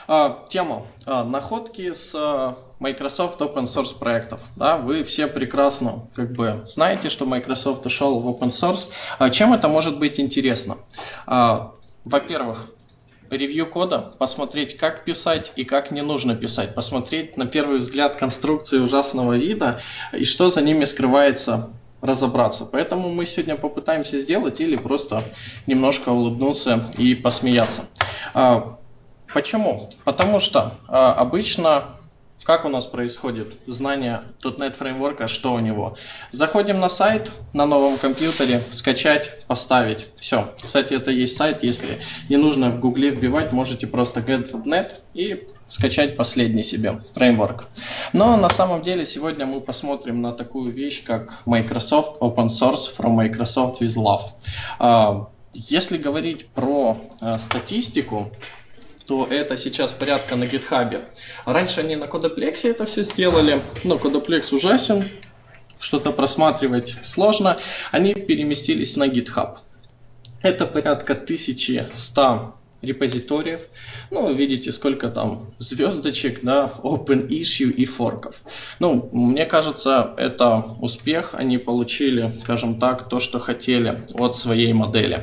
Тема находки с Microsoft Open Source проектов. Да, вы все прекрасно знаете, что Microsoft ушел в Open Source. Чем это может быть интересно? Во-первых, ревью кода, посмотреть, как писать и как не нужно писать, посмотреть на первый взгляд конструкции ужасного вида и что за ними скрывается, разобраться. Поэтому мы сегодня попытаемся сделать или просто немножко улыбнуться и посмеяться. Почему? Потому что обычно, как у нас происходит знание .NET фреймворка, что у него? Заходим на сайт на новом компьютере, скачать, поставить. Все. Кстати, это есть сайт, если не нужно в гугле вбивать, можете просто get.net и скачать последний себе фреймворк. Но на самом деле сегодня мы посмотрим на такую вещь, как Microsoft Open Source from Microsoft with Love. Если говорить про статистику, то это сейчас порядка на GitHub. Раньше они на Codeplex это все сделали, но Codeplex ужасен, что-то просматривать сложно. Они переместились на GitHub. Это порядка 1100 репозиториев. Ну, видите, сколько там звездочек, да, Open Issue и форков. Ну, мне кажется, это успех. Они получили, скажем так, то, что хотели от своей модели.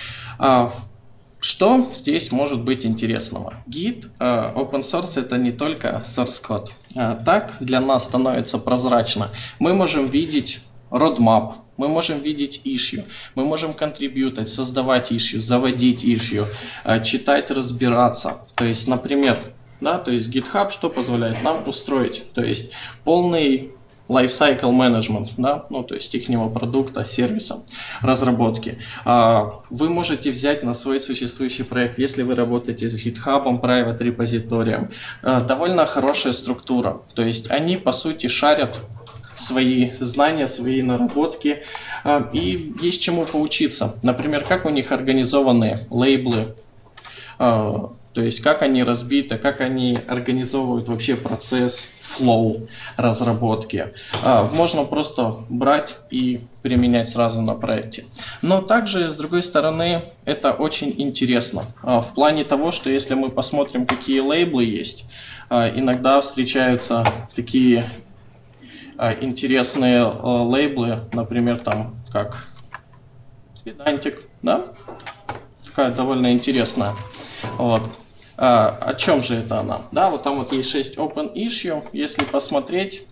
Что здесь может быть интересного? Git, Open Source — это не только source код. Так для нас становится прозрачно. Мы можем видеть roadmap, мы можем видеть issue, мы можем контрибьютить, создавать issue, заводить issue, читать, разбираться. То есть, например, да, то есть GitHub что позволяет нам устроить? То есть полный lifecycle management, да, ну, то есть ихнего продукта, сервиса, разработки. Вы можете взять на свой существующий проект, если вы работаете с GitHub, private репозиторием, довольно хорошая структура. То есть они, по сути, шарят свои знания, свои наработки, и есть чему поучиться. Например, как у них организованы лейблы, то есть как они разбиты, как они организовывают вообще процесс, flow разработки. Можно просто брать и применять сразу на проекте. Но также, с другой стороны, это очень интересно. В плане того, что если мы посмотрим, какие лейблы есть, иногда встречаются такие интересные лейблы, например, там как Pedantic, да? Такая довольно интересная. Вот. О чем же это она? Да, вот там вот есть 6 Open Issue. Если посмотреть,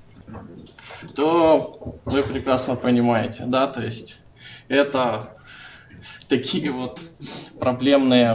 то вы прекрасно понимаете, да, то есть это такие вот проблемные,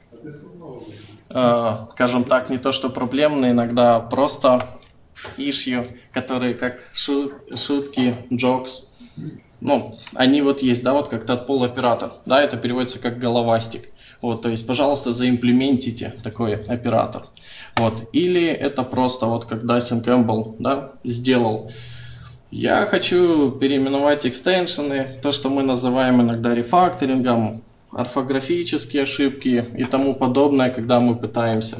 скажем так, не то что проблемные, иногда просто issue, которые как шутки, jokes. Ну, они вот есть, да, вот как Tadpole оператор, да, это переводится как головастик. Вот, то есть, пожалуйста, заимплементите такой оператор. Вот. Или это просто вот как Дастин Кэмпбелл, да, сделал. Я хочу переименовать экстеншены, то, что мы называем иногда рефакторингом, орфографические ошибки и тому подобное, когда мы пытаемся.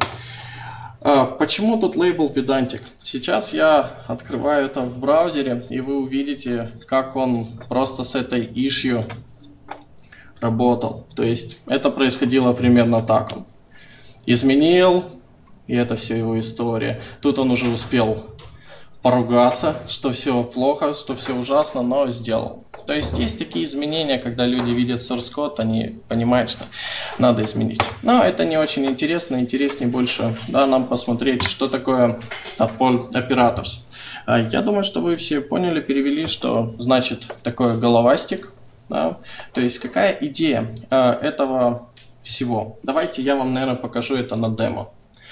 Почему тут лейбл Pedantic? Сейчас я открываю это в браузере, и вы увидите, как он просто с этой issue работал. То есть это происходило примерно так. Он изменил, и это все его история. Тут он уже успел поругаться, что все плохо, что все ужасно, но сделал. То есть есть такие изменения, когда люди видят source код, они понимают, что надо изменить. Но это не очень интересно, интереснее больше, да, нам посмотреть, что такое Tadpole Operators. Я думаю, что вы все поняли, перевели, что значит такое головастик. Да? То есть какая идея этого всего? Давайте я вам, наверное, покажу это на демо.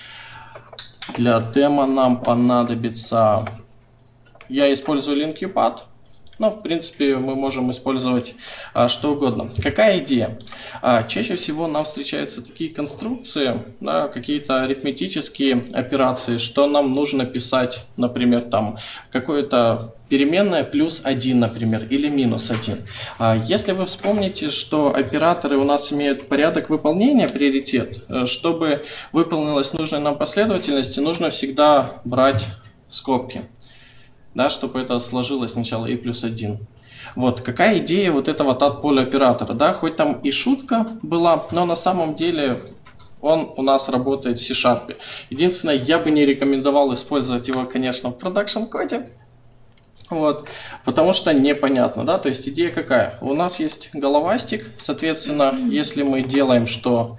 Для демо нам понадобится... Я использую LinkUpad, но в принципе мы можем использовать что угодно. Какая идея? Чаще всего нам встречаются такие конструкции, да, какие-то арифметические операции, что нам нужно писать, например, там какое-то переменная плюс 1, например, или минус 1. Если вы вспомните, что операторы у нас имеют порядок выполнения, приоритет, чтобы выполнилась нужная нам последовательность, нужно всегда брать скобки, да, чтобы это сложилось сначала и плюс 1. Вот, какая идея вот этого Tadpole оператора, да, хоть там и шутка была, но на самом деле он у нас работает в C#. Единственное, я бы не рекомендовал использовать его, конечно, в продакшн коде. Вот, потому что непонятно, да, то есть идея какая? У нас есть головастик, соответственно, если мы делаем, что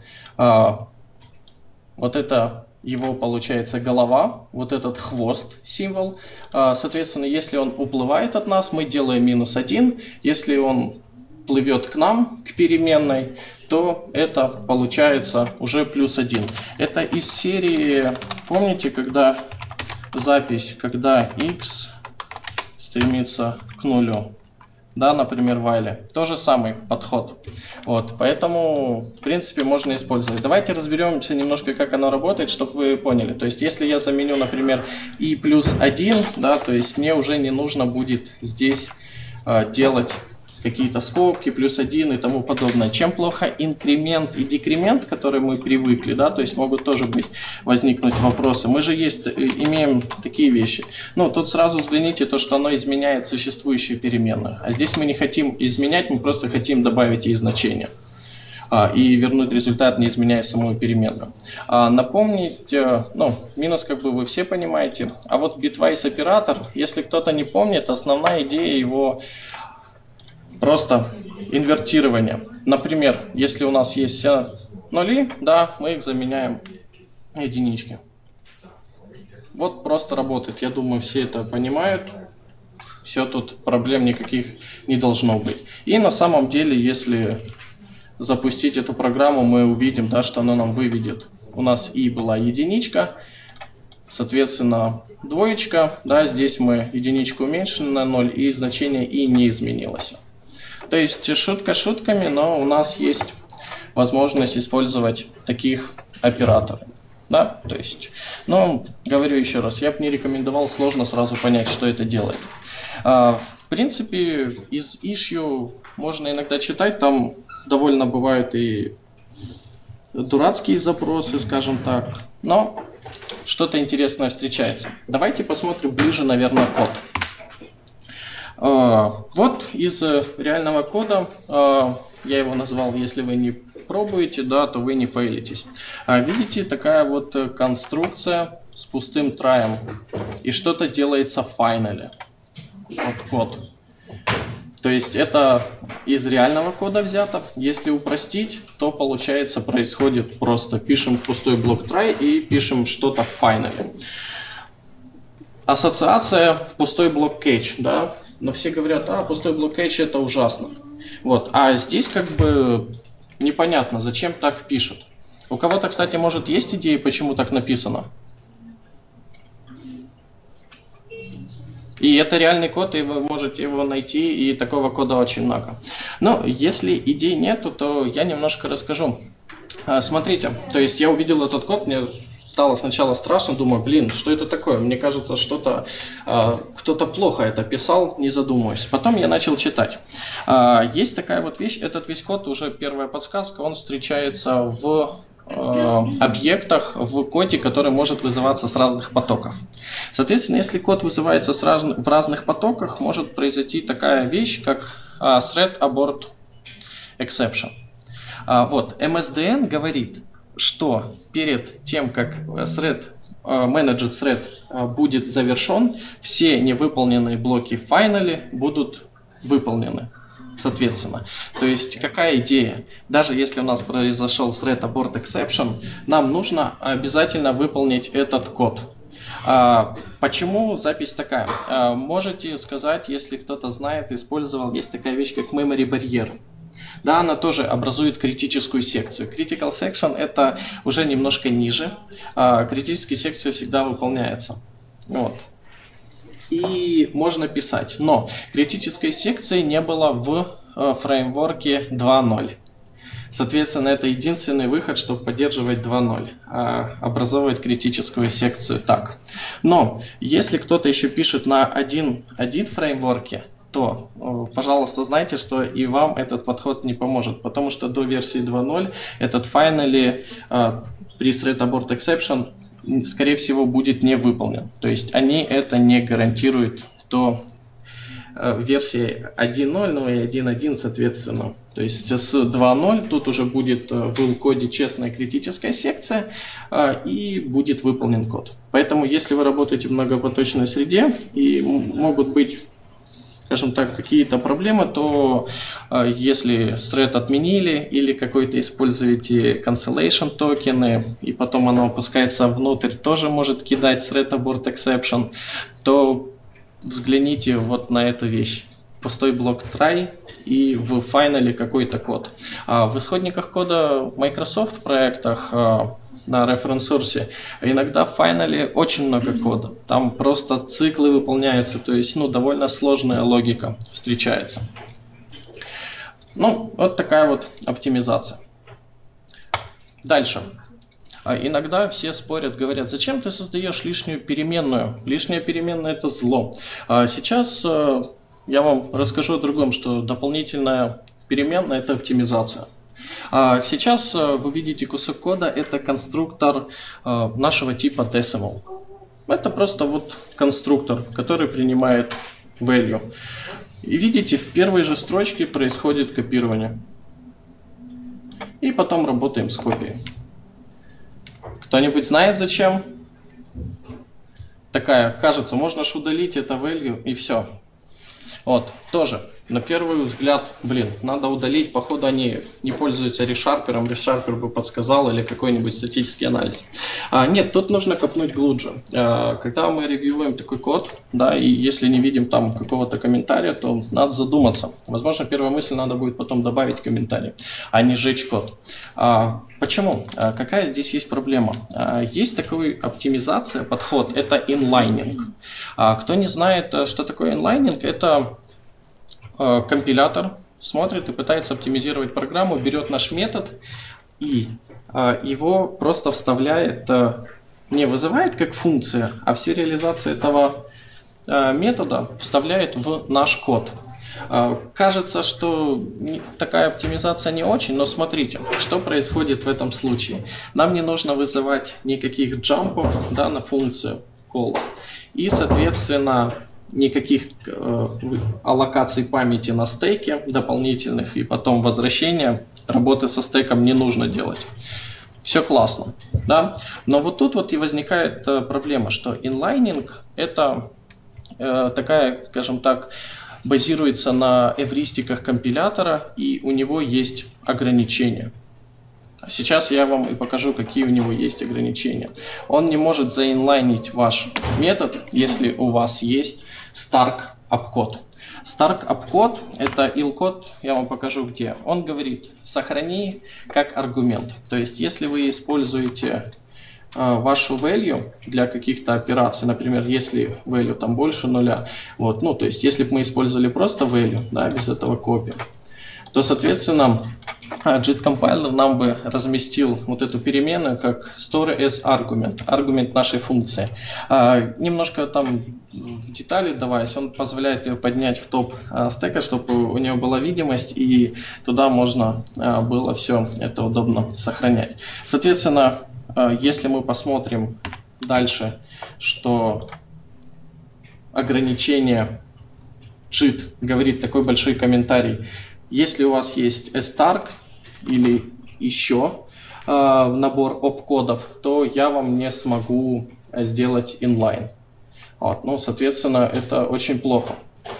вот это его получается голова, вот этот хвост символ, соответственно, если он уплывает от нас, мы делаем -1, если он плывет к нам, к переменной, то это получается уже +1. Это из серии, помните, когда запись, когда x стремится к нулю, да, например, в while. То же самый подход. Вот, поэтому, в принципе, можно использовать. Давайте разберемся немножко, как оно работает, чтобы вы поняли. То есть, если я заменю, например, и +1, да, то есть мне уже не нужно будет здесь делать какие-то скобки, +1 и тому подобное. Чем плохо инкремент и декремент, которые мы привыкли, да, то есть могут тоже возникнуть вопросы. Мы же имеем такие вещи. Ну, тут сразу взгляните то, что оно изменяет существующую переменную. А здесь мы не хотим изменять, мы просто хотим добавить ей значение. И вернуть результат, не изменяя самую переменную. Напомнить, ну, минус как бы вы все понимаете. А вот bitwise оператор, если кто-то не помнит, основная идея его просто инвертирование. Например, если у нас есть все нули, да, мы их заменяем единички. Вот просто работает. Я думаю, все это понимают. Все, тут проблем никаких не должно быть. И на самом деле, если запустить эту программу, мы увидим, да, что она нам выведет. У нас и была единичка, соответственно, двоечка. Да, здесь мы единичку уменьшили на 0, и значение и не изменилось. То есть шутка шутками, но у нас есть возможность использовать таких операторов. Да? То есть, но говорю еще раз, я бы не рекомендовал сложно сразу понять, что это делает. В принципе, из issue можно иногда читать, там довольно бывают и дурацкие запросы, скажем так, но что-то интересное встречается. Давайте посмотрим ближе, наверное, код. Вот из реального кода, я его назвал, если вы не пробуете, да, то вы не фейлитесь. Видите, такая вот конструкция с пустым траем, и что-то делается в finally. Вот код. То есть это из реального кода взято. Если упростить, то получается происходит просто пишем пустой блок try и пишем что-то в finally. Ассоциация пустой блок catch, да. Но все говорят, пустой блок catch это ужасно. Вот. А здесь как бы непонятно, зачем так пишут. У кого-то, кстати, может есть идеи, почему так написано? И это реальный код, и вы можете его найти, и такого кода очень много. Но если идей нету, то я немножко расскажу. Смотрите, то есть я увидел этот код, мне стало сначала страшно, думаю, блин, что это такое? Мне кажется, что-то кто-то плохо это писал, не задумываясь. Потом я начал читать. Есть такая вот вещь, этот весь код, уже первая подсказка, он встречается в объектах в коде, который может вызываться с разных потоков. Соответственно, если код вызывается в разных потоках, может произойти такая вещь, как thread abort exception. Вот, MSDN говорит, что перед тем, как managed thread будет завершен, все невыполненные блоки в finally будут выполнены. Соответственно, то есть какая идея? Даже если у нас произошел thread abort exception, нам нужно обязательно выполнить этот код. Почему запись такая? Можете сказать, если кто-то знает, использовал, есть такая вещь, как memory barrier. Да, она тоже образует критическую секцию. Critical section это уже немножко ниже. Критическая секция всегда выполняется. Вот. И можно писать. Но критической секции не было в фреймворке 2.0. Соответственно, это единственный выход, чтобы поддерживать 2.0. Образовывать критическую секцию так. Но если кто-то еще пишет на 1.1 фреймворке, то, пожалуйста, знайте, что и вам этот подход не поможет. Потому что до версии 2.0 этот finally при thread abort exception скорее всего будет не выполнен. То есть они это не гарантируют до версии 1.0, ну и 1.1, соответственно, То есть с 2.0 тут уже будет в коде честная критическая секция и будет выполнен код. Поэтому если вы работаете в многопоточной среде и могут быть, скажем так, какие-то проблемы, то если thread отменили или какой-то используете cancellation токены, и потом оно опускается внутрь, тоже может кидать thread abort exception, то взгляните вот на эту вещь. Пустой блок try и в файнале какой-то код. В исходниках кода Microsoft проектах на reference source иногда в файнале очень много кода. Там просто циклы выполняются, то есть довольно сложная логика встречается. Вот такая вот оптимизация. Дальше. Иногда все спорят, говорят, зачем ты создаешь лишнюю переменную? Лишняя переменная — это зло. Сейчас я вам расскажу о другом, что дополнительная переменная — это оптимизация. Сейчас вы видите кусок кода, это конструктор нашего типа decimal. Это просто вот конструктор, который принимает value. И видите, в первой же строчке происходит копирование. И потом работаем с копией. Кто-нибудь знает зачем? Такая, кажется, можно ж удалить это value и все. Вот, тоже, на первый взгляд, надо удалить, походу они не пользуются решарпером, решарпер бы подсказал, или какой-нибудь статический анализ. Нет, тут нужно копнуть глубже. Когда мы ревьюем такой код, да, и если не видим там какого-то комментария, то надо задуматься. Возможно, первая мысль, надо будет потом добавить комментарий, а не сжечь код. Почему? Какая здесь есть проблема? Есть такой оптимизация, подход, это инлайнинг. Кто не знает, что такое инлайнинг, это компилятор смотрит и пытается оптимизировать программу, берет наш метод и его просто вставляет, не вызывает как функция, а всю реализацию этого метода вставляет в наш код. Кажется, что такая оптимизация не очень, но смотрите, что происходит в этом случае. Нам не нужно вызывать никаких джампов, да, на функцию call. И, соответственно, никаких аллокаций памяти на стеке дополнительных и потом возвращения, работы со стеком не нужно делать. Все классно, да? Но вот тут вот и возникает проблема, что инлайнинг это такая, скажем так, базируется на эвристиках компилятора, и у него есть ограничения. Сейчас я вам и покажу, какие у него есть ограничения. Он не может заинлайнить ваш метод, если у вас есть Stark opcode. Stark opcode — это il-код, я вам покажу где. Он говорит, сохрани как аргумент. То есть, если вы используете вашу value для каких-то операций, например, если value там больше нуля, вот, то есть, если бы мы использовали просто value, да, без этого копи, то, соответственно, JIT компайлер нам бы разместил вот эту переменную как store as argument, аргумент нашей функции. Немножко там в детали даваясь, он позволяет ее поднять в топ стека, чтобы у нее была видимость, и туда можно было все это удобно сохранять. Соответственно, если мы посмотрим дальше, что ограничение JIT говорит такой большой комментарий: если у вас есть stark или еще набор опкодов, то я вам не смогу сделать inline. Вот, соответственно, это очень плохо.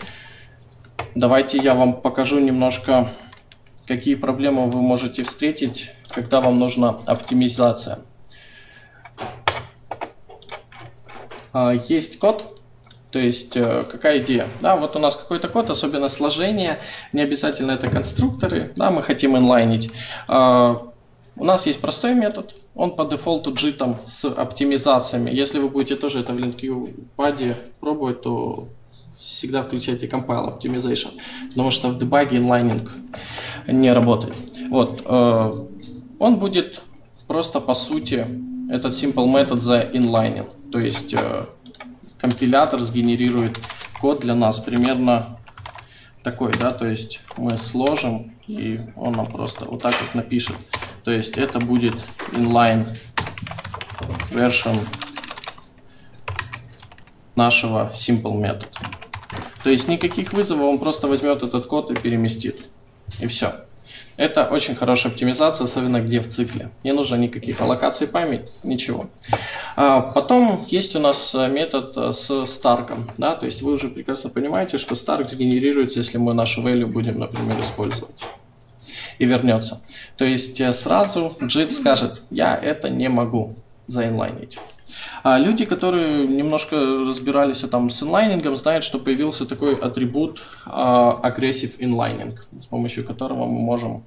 Давайте я вам покажу немножко, какие проблемы вы можете встретить, когда вам нужна оптимизация. Есть код. То есть, какая идея? Да, вот у нас какой-то код, особенно сложение, не обязательно это конструкторы, да, мы хотим инлайнить. У нас есть простой метод, он по дефолту JIT с оптимизациями. Если вы будете тоже это в LinkUpad пробовать, то всегда включайте Compile Optimization, потому что в дебаге инлайнинг не работает. Вот, он будет просто по сути этот simple метод за inlining, то есть компилятор сгенерирует код для нас примерно такой, да, то есть мы сложим, и он нам просто вот так вот напишет. То есть это будет inline version нашего simple метода. То есть никаких вызовов, он просто возьмет этот код и переместит. И все. Это очень хорошая оптимизация, особенно где в цикле. Не нужно никаких аллокаций памяти, ничего. Потом есть у нас метод с старком. Да? То есть вы уже прекрасно понимаете, что старк сгенерируется, если мы нашу value будем, например, использовать. И вернется. То есть сразу JIT скажет, я это не могу заинлайнить. А люди, которые немножко разбирались там с инлайнингом, знают, что появился такой атрибут Aggressive Inlining, с помощью которого мы можем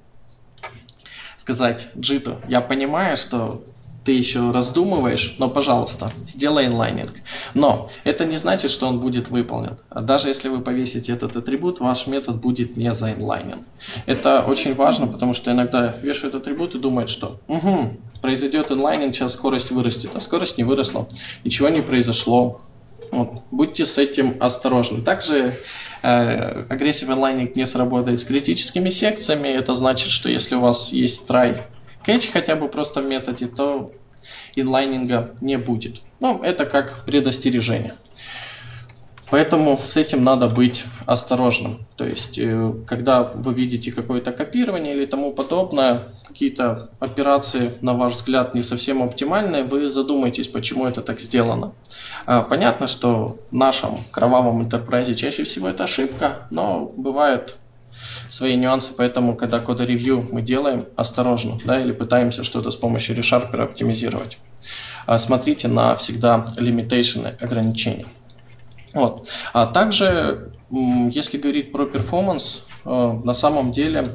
сказать JIT, я понимаю, что ты еще раздумываешь, но, пожалуйста, сделай инлайнинг. Но это не значит, что он будет выполнен. Даже если вы повесите этот атрибут, ваш метод будет не заинлайнен. Это очень важно, потому что иногда вешают атрибут и думают, что произойдет инлайнинг, сейчас скорость вырастет, а скорость не выросла, ничего не произошло. Вот. Будьте с этим осторожны. Также Aggressive Inlining не сработает с критическими секциями. Это значит, что если у вас есть try catch хотя бы просто в методе, то инлайнинга не будет. Но это как предостережение. Поэтому с этим надо быть осторожным. То есть, когда вы видите какое-то копирование или тому подобное, какие-то операции, на ваш взгляд, не совсем оптимальные, вы задумайтесь, почему это так сделано. Понятно, что в нашем кровавом интерпрайзе чаще всего это ошибка, но бывают свои нюансы, поэтому, когда кодоревью мы делаем, осторожно, да, или пытаемся что-то с помощью ReSharper оптимизировать. Смотрите на всегда limitation, ограничения. Вот. А также, если говорить про перформанс, на самом деле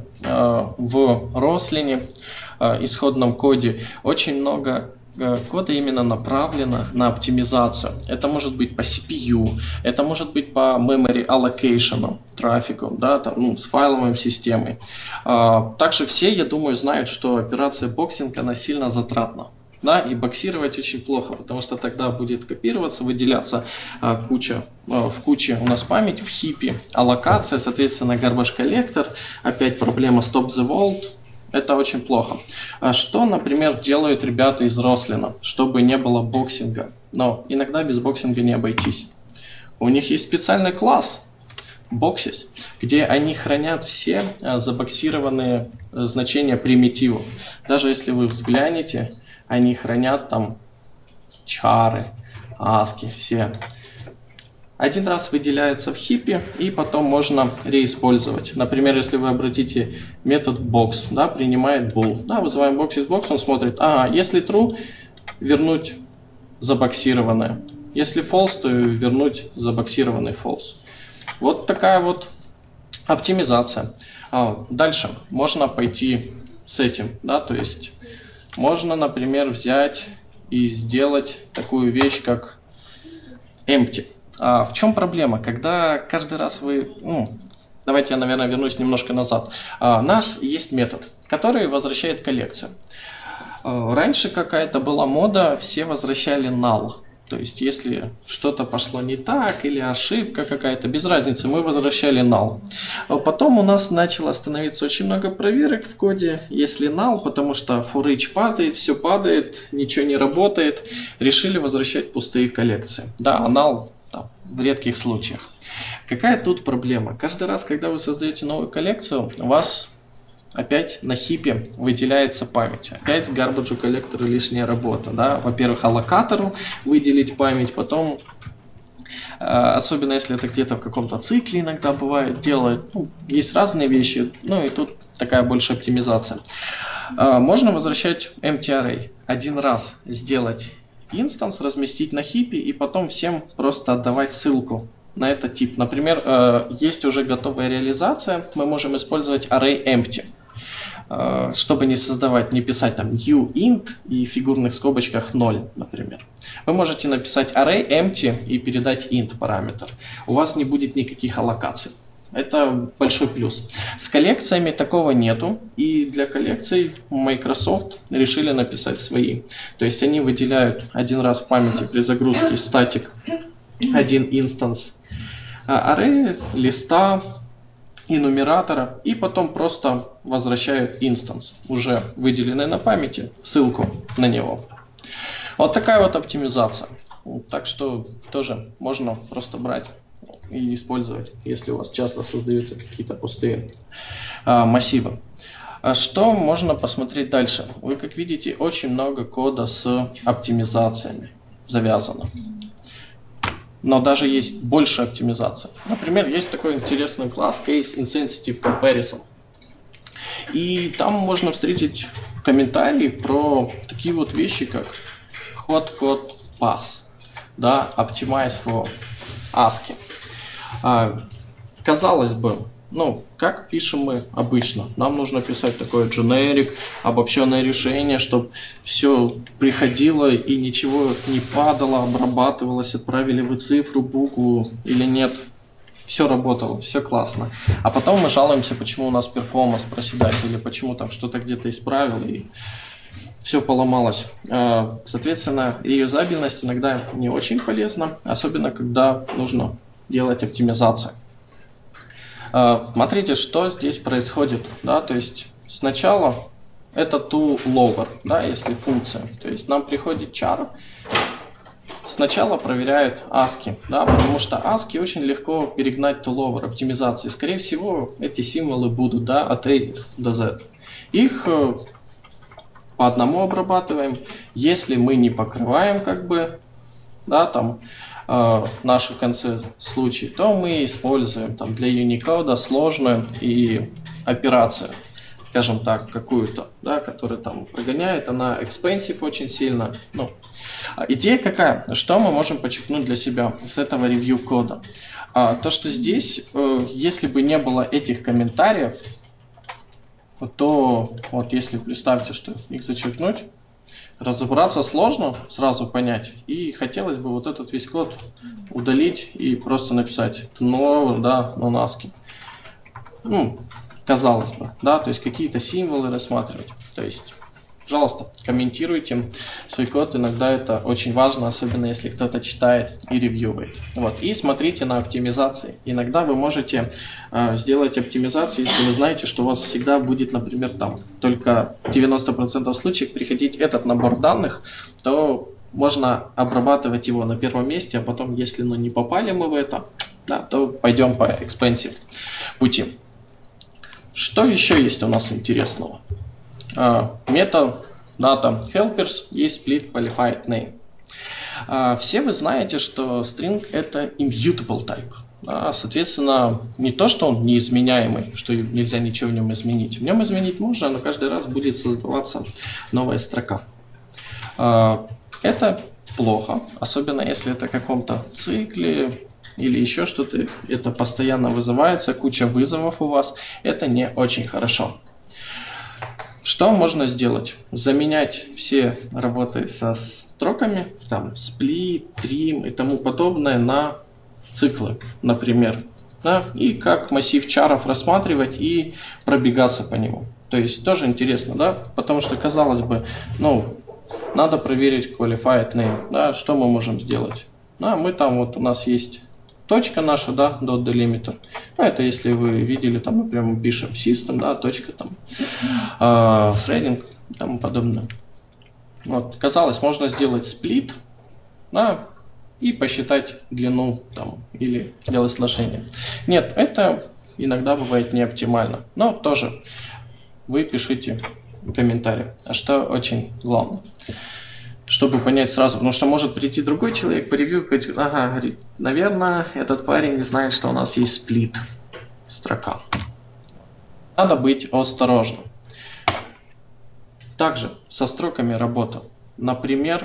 в Roslyn, исходном коде, очень много кода именно направлено на оптимизацию. Это может быть по CPU, это может быть по memory allocation, трафику, да, там, с файловой системой. Также все, я думаю, знают, что операция боксинг, она сильно затратна. Да, и боксировать очень плохо, потому что тогда будет копироваться, выделяться в куче у нас память, в хипе, аллокация, соответственно, garbage collector, опять проблема stop the vault. Это очень плохо. Что, например, делают ребята из Roslyn, чтобы не было боксинга? Но иногда без боксинга не обойтись. У них есть специальный класс Boxes, где они хранят все забоксированные значения примитивов. Даже если вы взглянете, они хранят там чары, аски, все. Один раз выделяется в хипе, и потом можно реиспользовать. Например, если вы обратите метод box, да, принимает bool. Да, вызываем box из box, он смотрит, если true, вернуть забоксированное. Если false, то вернуть забоксированный false. Вот такая вот оптимизация. Дальше можно пойти с этим, да, то есть можно, например, взять и сделать такую вещь, как empty. В чем проблема? Когда каждый раз вы... давайте я, наверное, вернусь немножко назад. Наш есть метод, который возвращает коллекцию. Раньше какая-то была мода, все возвращали null. То есть, если что-то пошло не так или ошибка какая-то, без разницы, мы возвращали null. Потом у нас начало становиться очень много проверок в коде, если null, потому что for each падает, все падает, ничего не работает, решили возвращать пустые коллекции. Да, null в редких случаях. Какая тут проблема? Каждый раз, когда вы создаете новую коллекцию, у вас опять на хипе выделяется память. Опять гарбаджу коллектору лишняя работа. Да? Во-первых, аллокатору выделить память, потом, особенно если это где-то в каком-то цикле иногда бывает, делают. Есть разные вещи, и тут такая больше оптимизация. Можно возвращать empty array. Один раз сделать инстанс, разместить на хипе и потом всем просто отдавать ссылку на этот тип. Например, есть уже готовая реализация, мы можем использовать array empty, чтобы не создавать, не писать там new int и в фигурных скобочках 0, например. Вы можете написать array empty и передать int параметр. У вас не будет никаких аллокаций. Это большой плюс. С коллекциями такого нету, и для коллекций Microsoft решили написать свои. То есть они выделяют один раз в памяти при загрузке статик один инстанс array, листа, энумератора, и потом просто возвращают инстанс, уже выделенный на памяти, ссылку на него. Вот такая вот оптимизация. Так что тоже можно просто брать и использовать, если у вас часто создаются какие-то пустые массивы. А что можно посмотреть дальше? Вы, как видите, очень много кода с оптимизациями завязано. Но даже есть больше оптимизаций. Например, есть такой интересный класс Case Insensitive Comparison. И там можно встретить комментарии про такие вот вещи, как hot code pass, да, optimize for ASCII. Казалось бы, ну, как пишем мы обычно? Нам нужно писать такое generic, обобщенное решение, чтобы все приходило и ничего не падало, обрабатывалось, отправили вы цифру, букву или нет. Все работало, все классно. А потом мы жалуемся, почему у нас перформанс проседает, или почему там что-то где-то исправил и все поломалось. Соответственно, реюзабельность иногда не очень полезна, особенно когда нужно делать оптимизацию. Смотрите, что здесь происходит. Да? То есть сначала это to lower, да, если функция. То есть нам приходит char, сначала проверяет ASCII, да, потому что ASCII очень легко перегнать to lower оптимизации. Скорее всего, эти символы будут, да, от A до Z. Их по одному обрабатываем. Если мы не покрываем, как бы, да, там, наши в конце случаи, то мы используем там для Unicode сложную и операцию, скажем так, какую-то, да, которая там прогоняет, она expensive очень сильно. Ну, идея какая? Что мы можем подчеркнуть для себя с этого ревью кода? То, что здесь, если бы не было этих комментариев, то вот если представьте, что их зачеркнуть, разобраться сложно, сразу понять. И хотелось бы вот этот весь код удалить и просто написать no, да, no ASCII. Ну, казалось бы, да, то есть какие-то символы рассматривать. То есть, пожалуйста, комментируйте свой код. Иногда это очень важно, особенно если кто-то читает и ревьюет. Вот. И смотрите на оптимизации. Иногда вы можете сделать оптимизацию, если вы знаете, что у вас всегда будет, например, там только 90% случаев приходить этот набор данных, то можно обрабатывать его на первом месте, а потом, если не попали мы в это, да, то пойдем по expensive пути. Что еще есть у нас интересного? Метод data helpers есть split qualified name. Все вы знаете, что string это immutable type. Соответственно, не то, что он неизменяемый, что нельзя ничего в нем изменить. В нем изменить можно, но каждый раз будет создаваться новая строка. Это плохо, особенно если это в каком-то цикле или еще что-то. Это постоянно вызывается, куча вызовов у вас. Это не очень хорошо. Что можно сделать? Заменять все работы со строками, там, split, trim и тому подобное на циклы, например. Да? И как массив чаров рассматривать и пробегаться по нему. То есть тоже интересно, да? Потому что, казалось бы, ну, надо проверить qualified name. Да? Что мы можем сделать? Да, мы там, вот у нас есть точка наша, да, dot delimiter. Ну, это если вы видели, там, например, мы пишем system, да, точка там, threading и тому подобное. Вот, казалось, можно сделать split, да, и посчитать длину там, или делать сложение. Нет, это иногда бывает не оптимально. Но тоже вы пишите комментарий. А что очень главное? Чтобы понять сразу, потому что может прийти другой человек по ревью и говорить, ага, говорит, наверное, этот парень не знает, что у нас есть сплит строка. Надо быть осторожным. Также со строками работа. Например,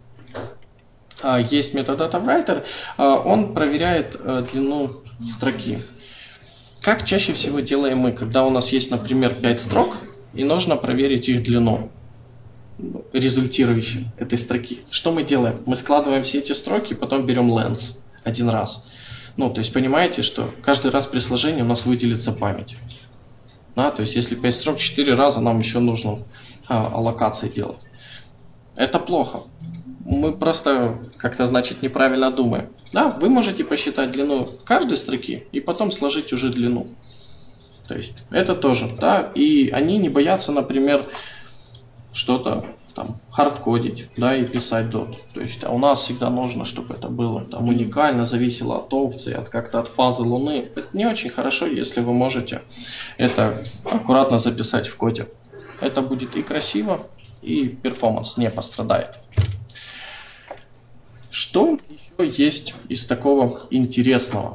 есть метод DataWriter, он проверяет длину строки. Как чаще всего делаем мы, когда у нас есть, например, 5 строк, и нужно проверить их длину, результирующей этой строки. Что мы делаем? Мы складываем все эти строки, потом берем length один раз. Ну, то есть понимаете, что каждый раз при сложении у нас выделится память. Да, то есть если 5 строк 4 раза, нам еще нужно аллокации делать. Это плохо. Мы просто как-то, значит, неправильно думаем. Да, вы можете посчитать длину каждой строки и потом сложить уже длину. То есть это тоже, да, и они не боятся, например, что-то там хардкодить, да, и писать .dot. То есть, а у нас всегда нужно, чтобы это было там уникально, зависело от опции, от фазы Луны. Это не очень хорошо, если вы можете это аккуратно записать в коде. Это будет и красиво, и перформанс не пострадает. Что еще есть из такого интересного?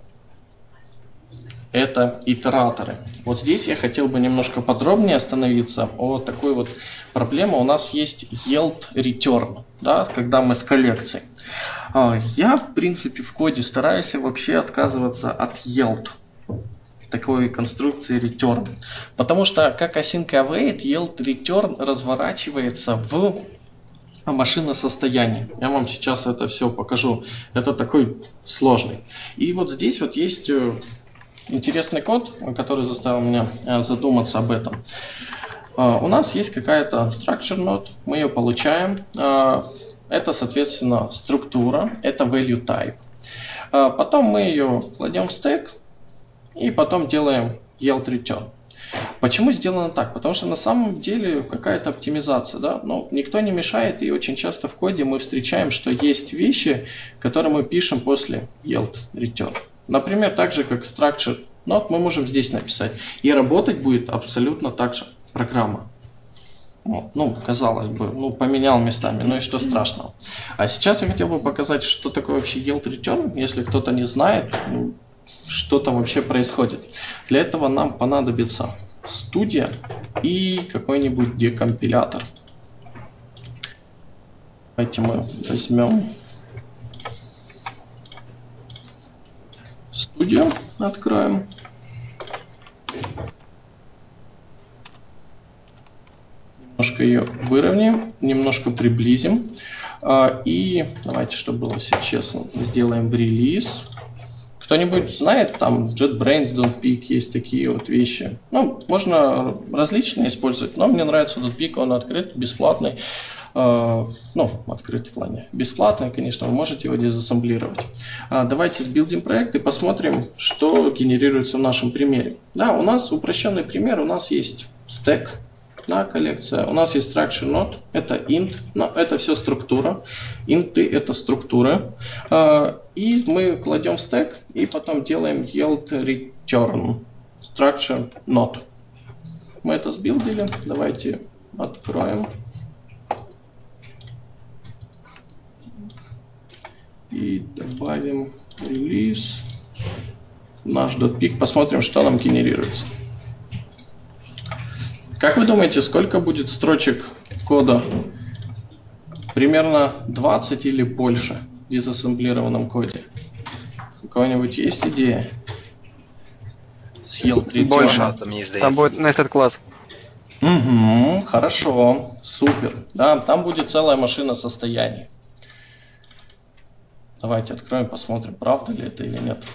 Это итераторы. Вот здесь я хотел бы немножко подробнее остановиться о такой вот проблеме. У нас есть yield return, да, когда мы с коллекцией. Я, в принципе, в коде стараюсь вообще отказываться от yield, такой конструкции return. Потому что как async await, yield return разворачивается в машиносостояние. Я вам сейчас это все покажу. Это такой сложный. И вот здесь вот есть интересный код, который заставил меня задуматься об этом. У нас есть какая-то structure node, мы ее получаем. Это, соответственно, структура, это value type. Потом мы ее кладем в стек и потом делаем yield return. Почему сделано так? Потому что на самом деле какая-то оптимизация, да? Но никто не мешает, и очень часто в коде мы встречаем, что есть вещи, которые мы пишем после yield return. Например, так же как structure node мы можем здесь написать. И работать будет абсолютно так же программа. Вот. Ну, казалось бы, ну, поменял местами, ну и что страшного. А сейчас я хотел бы показать, что такое вообще yield return, если кто-то не знает, что там вообще происходит. Для этого нам понадобится студия и какой-нибудь декомпилятор. Давайте мы возьмем студию, откроем. Немножко ее выровняем, немножко приблизим. И давайте, чтобы было все честно, сделаем релиз. Кто-нибудь знает, там JetBrains, Don'tPick, есть такие вот вещи. Ну, можно различные использовать, но мне нравится Don'tPick, он открыт, бесплатный. Ну, открыт в плане бесплатный, конечно, вы можете его дезассемблировать. Давайте сбилдим проект и посмотрим, что генерируется в нашем примере. Да, у нас упрощенный пример, у нас есть стек. Да, коллекция. У нас есть structure node, это int, но это все структура. Инты это структура. И мы кладем в стек и потом делаем yield return structure node. Мы это сбилдили. Давайте откроем. И добавим релиз. Наш .pic. Посмотрим, что нам генерируется. Как вы думаете, сколько будет строчек кода? Примерно 20 или больше в дезассемблированном коде. У кого-нибудь есть идея? Съел 3 больше, там будет nested класс. Угу, хорошо, супер. Да, там будет целая машина состояний. Давайте откроем, посмотрим, правда ли это или нет.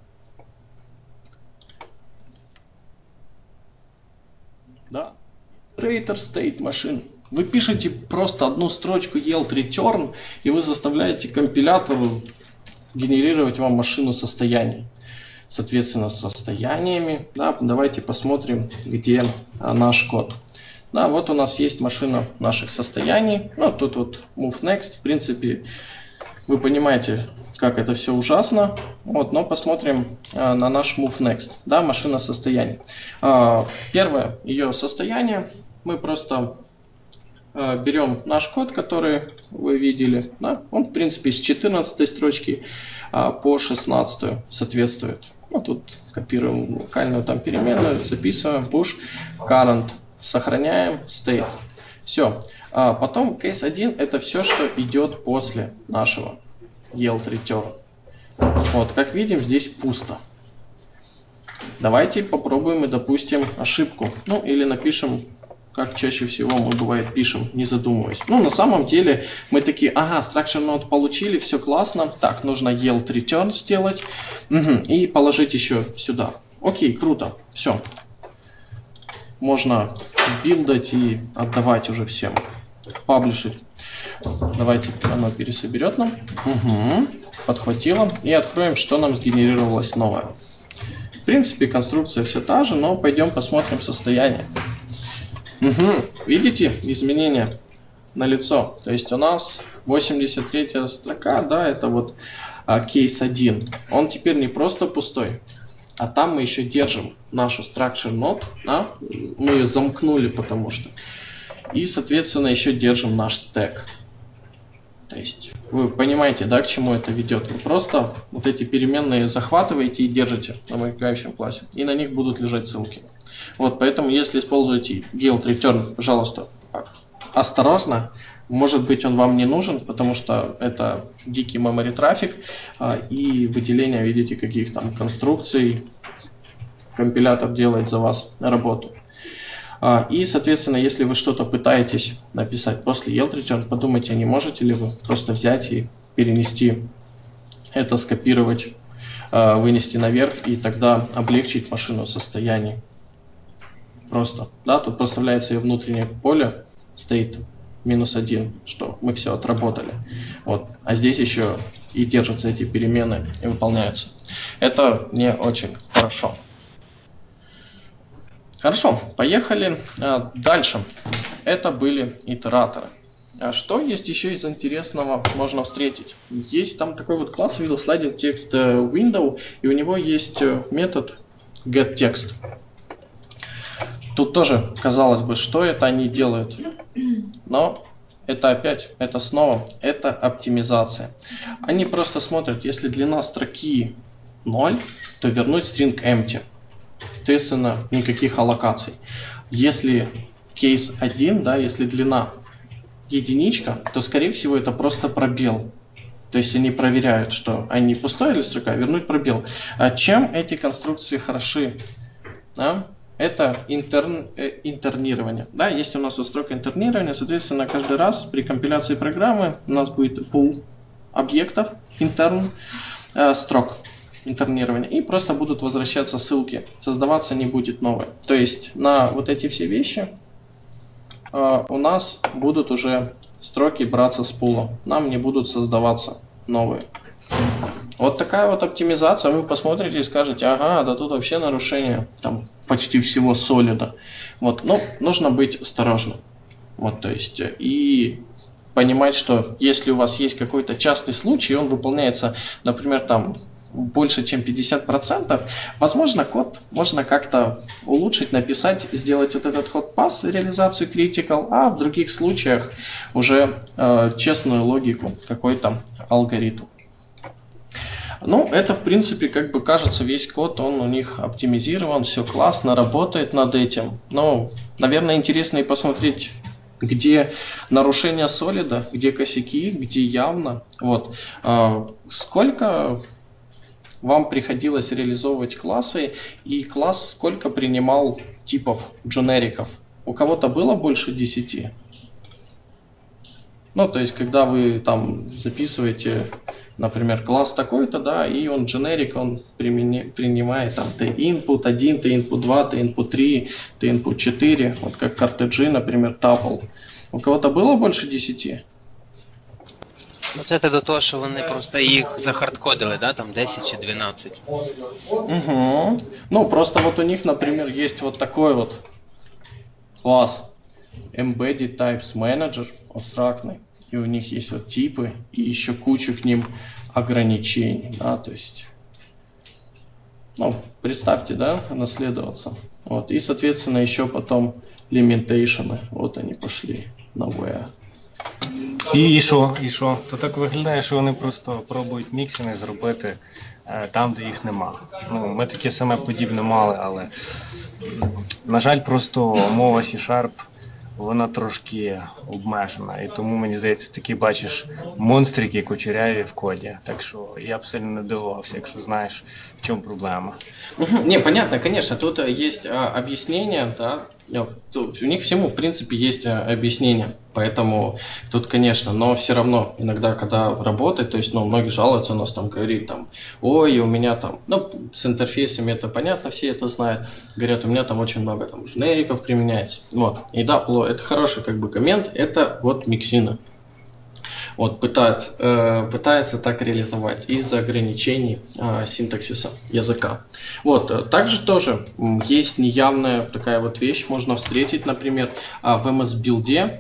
Да. Iterator state machine. Вы пишете просто одну строчку yield return, и вы заставляете компилятор генерировать вам машину состояний. Соответственно, с состояниями. Да, давайте посмотрим, где наш код. Да, вот у нас есть машина наших состояний. Ну, тут вот move next. В принципе, вы понимаете, как это все ужасно. Вот, но посмотрим на наш move next. Да, машина состояний. Первое ее состояние. Мы просто берем наш код, который вы видели. Да? Он, в принципе, с 14 строчки по 16 соответствует. Ну, тут копируем локальную там переменную, записываем push current, сохраняем state. Все. Потом case 1 это все, что идет после нашего yield return. Вот, как видим, здесь пусто. Давайте попробуем и допустим ошибку. Ну, или напишем, как чаще всего мы, бывает, пишем, не задумываясь. Ну, на самом деле, мы такие, ага, structure node получили, все классно. Так, нужно yield return сделать. И положить еще сюда. Окей, круто. Все. Можно билдать и отдавать уже всем. Паблишить. Давайте оно пересоберет нам. Подхватило. И откроем, что нам сгенерировалось новое. В принципе, конструкция все та же, но пойдем посмотрим состояние. Видите изменения? налицо. То есть у нас 83 строка, да, это вот кейс 1. Он теперь не просто пустой, а там мы еще держим нашу structure node, да? Мы ее замкнули, потому что. И, соответственно, еще держим наш стек. То есть вы понимаете, да, к чему это ведет. Вы просто вот эти переменные захватываете и держите на мигающем классе. И на них будут лежать ссылки. Вот, поэтому, если используете yield return, пожалуйста, осторожно. Может быть, он вам не нужен, потому что это дикий memory трафик и выделение, видите, каких там конструкций. Компилятор делает за вас работу. И, соответственно, если вы что-то пытаетесь написать после yield return, подумайте, не можете ли вы просто взять и перенести это, скопировать, вынести наверх и тогда облегчить машину состояние. Просто, да, тут проставляется ее внутреннее поле, стоит -1, что мы все отработали. Вот. А здесь еще и держатся эти перемены и выполняются. Это не очень хорошо. Хорошо, поехали дальше. Это были итераторы. Что есть еще из интересного можно встретить? Есть там такой вот класс, видел sliding text window, и у него есть метод getText. Тут тоже, казалось бы, что это они делают? Но это опять, это снова, это оптимизация. Они просто смотрят, если длина строки 0, то вернуть string empty. Соответственно, никаких аллокаций. Если кейс 1, да, если длина единичка, то, скорее всего, это просто пробел. То есть они проверяют, что они пустая или строка, вернуть пробел. А чем эти конструкции хороши? Да? Это интернирование. Да, есть у нас строка интернирования, соответственно, каждый раз при компиляции программы у нас будет пул объектов, интерн, строк интернирования, и просто будут возвращаться ссылки, создаваться не будет новое. То есть на вот эти все вещи у нас будут уже строки браться с пула, нам не будут создаваться новые. Вот такая вот оптимизация. Вы посмотрите и скажете, ага, да тут вообще нарушение там почти всего солида. Вот, но нужно быть осторожным. Вот, то есть, и понимать, что если у вас есть какой-то частный случай, он выполняется, например, там больше, чем 50%, возможно, код можно как-то улучшить, написать, сделать вот этот hot pass, реализацию critical, а в других случаях уже честную логику, какой-то алгоритм. Ну, это, в принципе, как бы кажется, весь код, он у них оптимизирован, все классно, работает над этим. Но, наверное, интересно и посмотреть, где нарушения солида, где косяки, где явно. Вот. Сколько вам приходилось реализовывать классы, и класс сколько принимал типов, дженериков? У кого-то было больше 10? Ну, то есть, когда вы там записываете, например, класс такой-то, да, и он generic, он принимает там t-input 1, t-input 2, t-input 3, t-input 4, вот как cartG, например, tuple. У кого-то было больше 10? Ну, це до того, що вони просто їх захардкодили, да, там 10 чи 12. Угу. Ну, просто вот у них, например, есть вот такой вот класс Embedded Types Manager, абстрактный, и у них есть вот типы, и еще кучу к ним ограничений, да, то есть, ну, представьте, да, наследоваться. Вот, и, соответственно, еще потом лімітейшени, вот они пошли на where. І що? І що? То так виглядає, що вони просто пробують міксинги зробити там, де їх нема. Ну, ми таке саме подібне мали, але, на жаль, просто мова C-Sharp, вона трошки обмежена. І тому, мені здається, такі бачиш монстрики кучеряві в коді. Так що я б сильно не дивувався, якщо знаєш, в чому проблема. Не, понятно, конечно, тут есть объяснение, да, у них всему, в принципе, есть объяснение, поэтому тут, конечно, но все равно, иногда, когда работает, то есть, ну, многие жалуются, у нас там говорит, там, ой, у меня там, ну, с интерфейсами это понятно, все это знают, говорят, у меня там очень много там дженериков применяется, вот, и да, это хороший, как бы, коммент, это вот миксины. Вот, пытается так реализовать из-за ограничений синтаксиса языка. Вот, также тоже есть неявная такая вот вещь, можно встретить, например, в MS-билде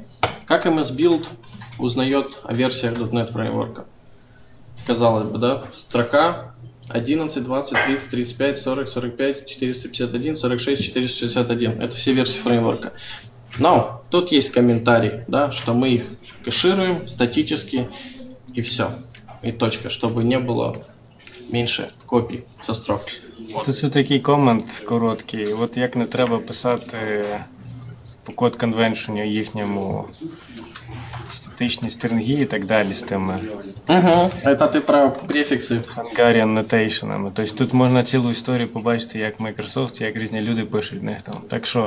Как MS Build узнает о версиях .NET фреймворка? Казалось бы, да? Строка 11, 20, 30, 35, 40, 45, 451, 46, 461. Это все версии фреймворка. Но тут есть комментарий, да, что мы их кэшируем статически и все. И точка, чтобы не было менше копій со строк. Тут це такий комент короткий. От як не треба писати по код конвеншені їхньому статичні стрінги і так далі з тими Угу, це ти про префікси. Hungarian notationами. Тобто тут можна цілу історію побачити, як Microsoft, як різні люди пишуть в них там. Так що,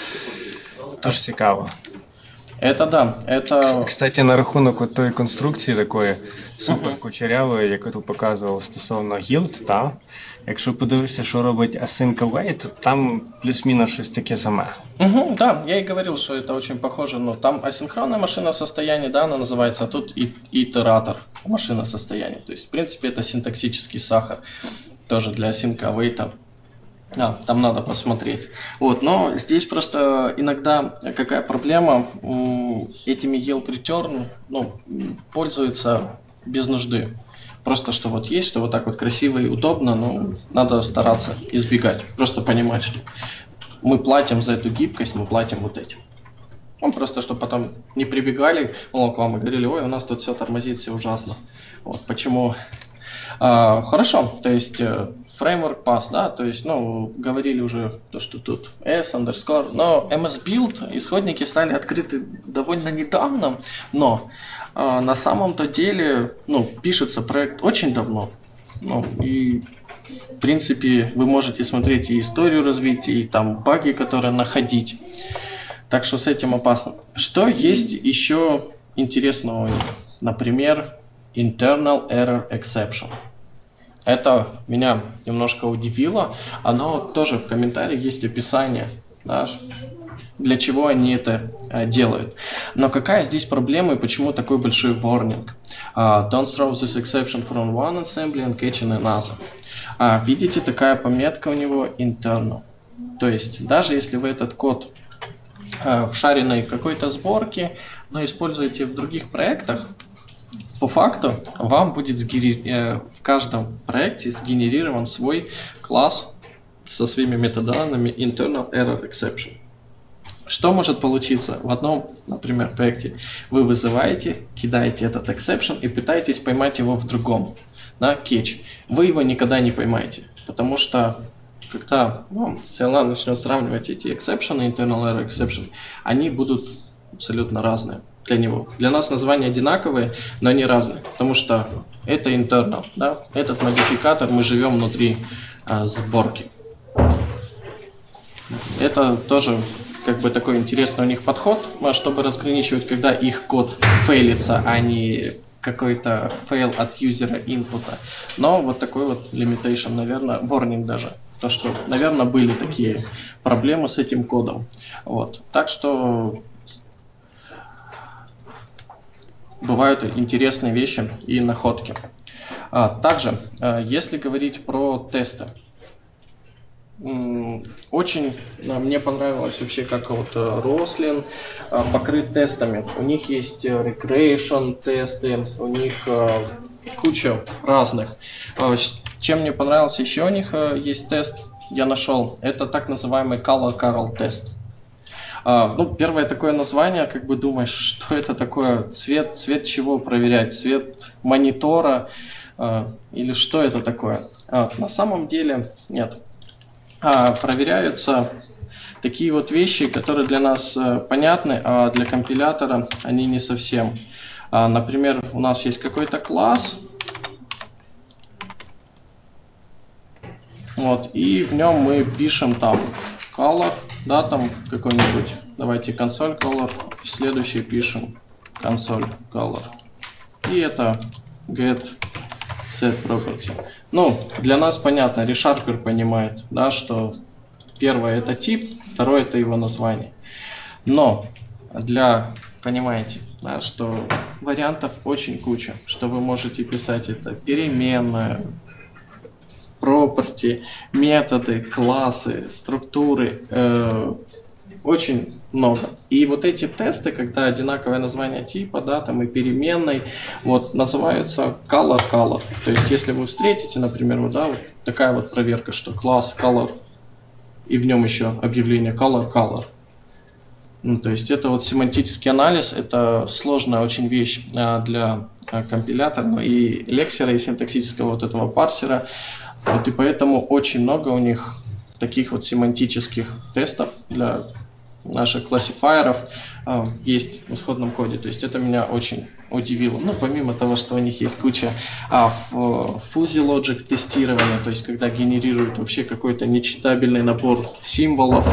тож цікаво. Это да, это... Кстати, на рахунок от тої конструкції такої супер кучерявої, яку ти показував стосовно guild, та? Якщо подивишся, що робить async await, то там плюс-мінус щось таке саме. Угу, да, я и говорил, что это очень похоже, но там асинхронная машина состояния, да, она называется, а тут итератор машина состояния. То есть, в принципе, это синтаксический сахар, тоже для async await. Да, там надо посмотреть. Вот, но здесь просто иногда какая проблема, этими yield return, ну, пользуются без нужды. Просто что вот есть, что вот так вот красиво и удобно, но надо стараться избегать. Просто понимать, что мы платим за эту гибкость, мы платим вот этим. Ну, просто, чтобы потом не прибегали к вам и говорили, ой, у нас тут все тормозит, все ужасно. Вот, почему... Хорошо, то есть framework pass, да, то есть, ну, говорили уже то, что тут s underscore, но MS Build исходники стали открыты довольно недавно, но на самом-то деле, ну, пишется проект очень давно, ну, и в принципе вы можете смотреть и историю развития, и там баги, которые находить, так что с этим опасно. Что есть еще интересного у них? Например, Internal Error Exception. Это меня немножко удивило. Оно тоже в комментариях есть описание, да, для чего они это делают. Но какая здесь проблема и почему такой большой warning? Don't throw this exception from one assembly and catch in another. Видите, такая пометка у него internal. То есть, даже если вы этот код в шаренной какой-то сборке, но используете в других проектах, по факту вам будет в каждом проекте сгенерирован свой класс со своими метаданными internal error exception. Что может получиться в одном, например, проекте? Вы вызываете, кидаете этот exception и пытаетесь поймать его в другом, да, catch. Вы его никогда не поймаете, потому что когда CLA начнет сравнивать эти exception и internal error exception, они будут абсолютно разные для него. Для нас названия одинаковые, но они разные, потому что это internal, да? Этот модификатор, мы живем внутри сборки. Это тоже как бы такой интересный у них подход, чтобы разграничивать, когда их код фейлится, а не какой-то фейл от юзера инпута. Но вот такой вот limitation, наверное, warning даже. То, что, наверное, были такие проблемы с этим кодом. Вот. Так что бывают интересные вещи и находки. Также, если говорить про тесты, очень мне понравилось вообще, как вот Roslyn покрыт тестами. У них есть regression тесты, у них куча разных. Чем мне понравился еще у них есть тест, я нашел, это так называемый Color Carol тест. Ну, первое такое название, как бы думаешь, что это такое, цвет чего проверять, цвет монитора или что это такое. На самом деле нет. Проверяются такие вот вещи, которые для нас понятны, а для компилятора они не совсем. Например, у нас есть какой-то класс, вот, и в нем мы пишем там color, да, там какой-нибудь, давайте console color, следующий пишем console color, и это get set property. Ну, для нас понятно, ReSharper понимает, да, что первое это тип, второе это его название. Но понимаете, да, что вариантов очень куча, что вы можете писать это переменная, property, методы, классы, структуры, Очень много. И вот эти тесты, когда одинаковое название типа, да, там и переменной, вот, называются color. То есть, если вы встретите, например, вот, да, вот такая вот проверка, что класс color, и в нем еще объявление color. Ну, то есть, это вот семантический анализ, это сложная очень вещь для компилятора, ну, и лексера, и синтаксического вот этого парсера. Вот, и поэтому очень много у них таких вот семантических тестов для наших классифайеров есть в исходном коде. То есть это меня очень удивило. Ну, помимо того, что у них есть куча fuzzy logic тестирования, то есть когда генерируют вообще какой-то нечитабельный набор символов,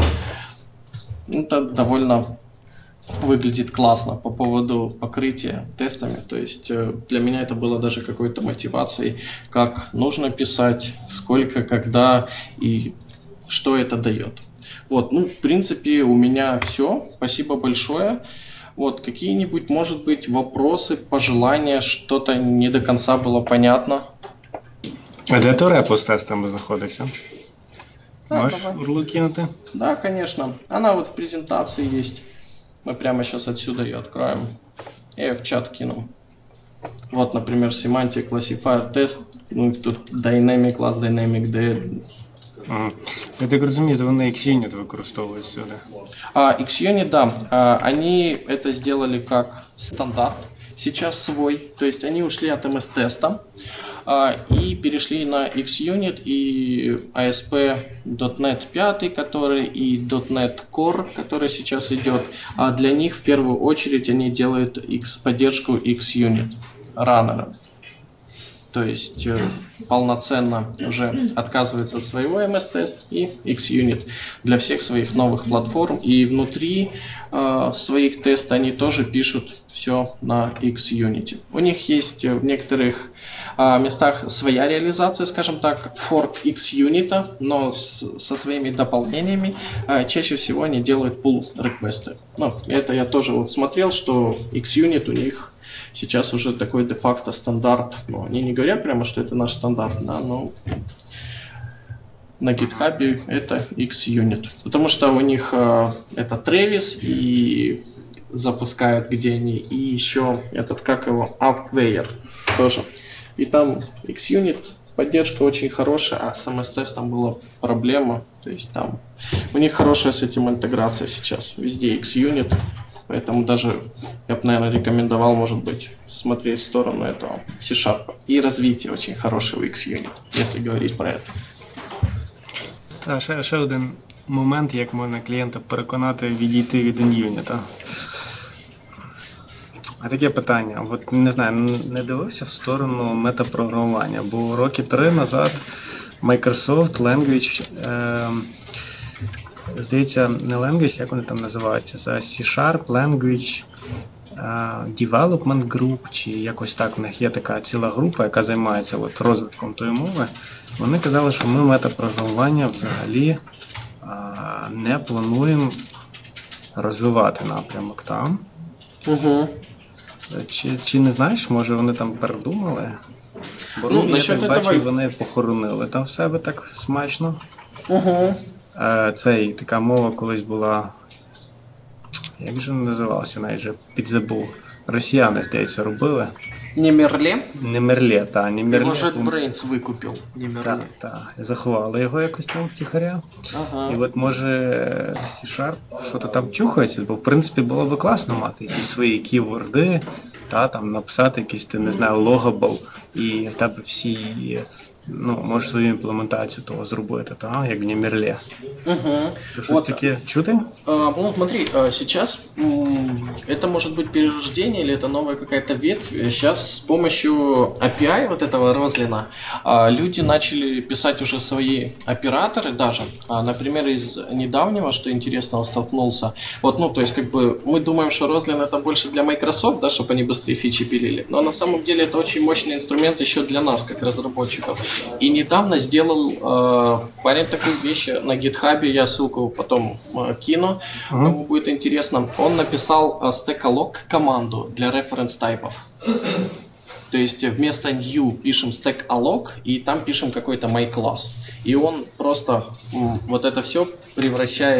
это довольно выглядит классно по поводу покрытия тестами. То есть для меня это было даже какой-то мотивацией, как нужно писать, сколько, когда и что это дает. Вот, ну, в принципе, у меня все. Спасибо большое. Вот, какие-нибудь, может быть, вопросы, пожелания, что-то не до конца было понятно? А де то репо з тестами знаходиться? Да, Можеш давай. урлу кинути? Да, конечно. Она вот в презентации есть. Мы прямо сейчас отсюда ее откроем. Я ее в чат кину. Вот, например, Semantic Classifier Test. Ну, тут Dynamic Class, Dynamic D. Ага. Я так розумію, то вони XUnit використовують сюди. XUnit, да, они это сделали как стандарт, сейчас свой, то есть они ушли от MS-теста и перешли на XUnit и ASP.NET 5, который и .NET Core, который сейчас идет, а для них в первую очередь они делают поддержку XUnit раннера. То есть полноценно уже отказывается от своего MS-тест и XUnit для всех своих новых платформ. И внутри своих тестов они тоже пишут все на XUnit. У них есть в некоторых местах своя реализация, скажем так, fork XUnit, но со своими дополнениями. Чаще всего они делают pull реквесты. Ну, это я тоже вот смотрел, что XUnit у них сейчас уже такой де-факто стандарт. Ну, они не говорят прямо, что это наш стандарт, да, но на GitHub это XUnit. Потому что у них это Travis и запускают где они, и еще этот, как его, Upware тоже. И там XUnit поддержка очень хорошая, а с MS-тестом была проблема. То есть там у них хорошая с этим интеграция сейчас. Везде XUnit. Поэтому даже я бы, наверное, рекомендовал, может быть, смотреть в сторону этого C-Sharp. И развитие очень хорошего XUnit, если говорить про это. Та, ще один момент, як можна клієнта переконати відійти від InUnit. А таке питання, от не знаю, не дивився в сторону метапрограмування, бо роки 3 назад Microsoft Language, здається, не Language, як вони там називаються, це C-Sharp Language Development Group, чи якось так, в них є така ціла група, яка займається от розвитком тої мови. Вони казали, що ми метапрограмування взагалі не плануємо розвивати напрямок там. Угу. Чи не знаєш, може вони там передумали? Бо я так бачу, вони похоронили там в себе так смачно. Угу. Цей, така мова колись була, як же називався, навіть вже підзабув. Росіяни, здається, робили. Не Мерле? Не Мерле, так, не Мерле. Его JetBrains викупив, не Мерле. Так, заховали його якось там втіхаря. Ага. І от може C-Sharp що-то там чухається, бо в принципі було б класно мати якісь свої ківорди, та там написати якийсь, ти не знаю, логабл, і в тебе всі, ну, можеш свою імплементацію того зробити, та, як в Немерле. Угу. Ти щось таке чути? Ну, смотри, сейчас это может быть перерождение или это новая какая-то ветвь. Сейчас с помощью API вот этого Roslyn люди начали писать уже свои операторы даже. Например, из недавнего, что интересного, столкнулся. Вот, ну, то есть, как бы, мы думаем, что Roslyn это больше для Microsoft, да, чтобы они быстрее фичи пилили. Но на самом деле это очень мощный инструмент еще для нас, как разработчиков. И недавно сделал парень такую вещь на GitHub, я ссылку потом кину, кому будет интересно. Он написал stackalog команду для reference тайпов. То есть вместо new пишем stackalog и там пишем какой-то myClass. И он просто вот это все превращает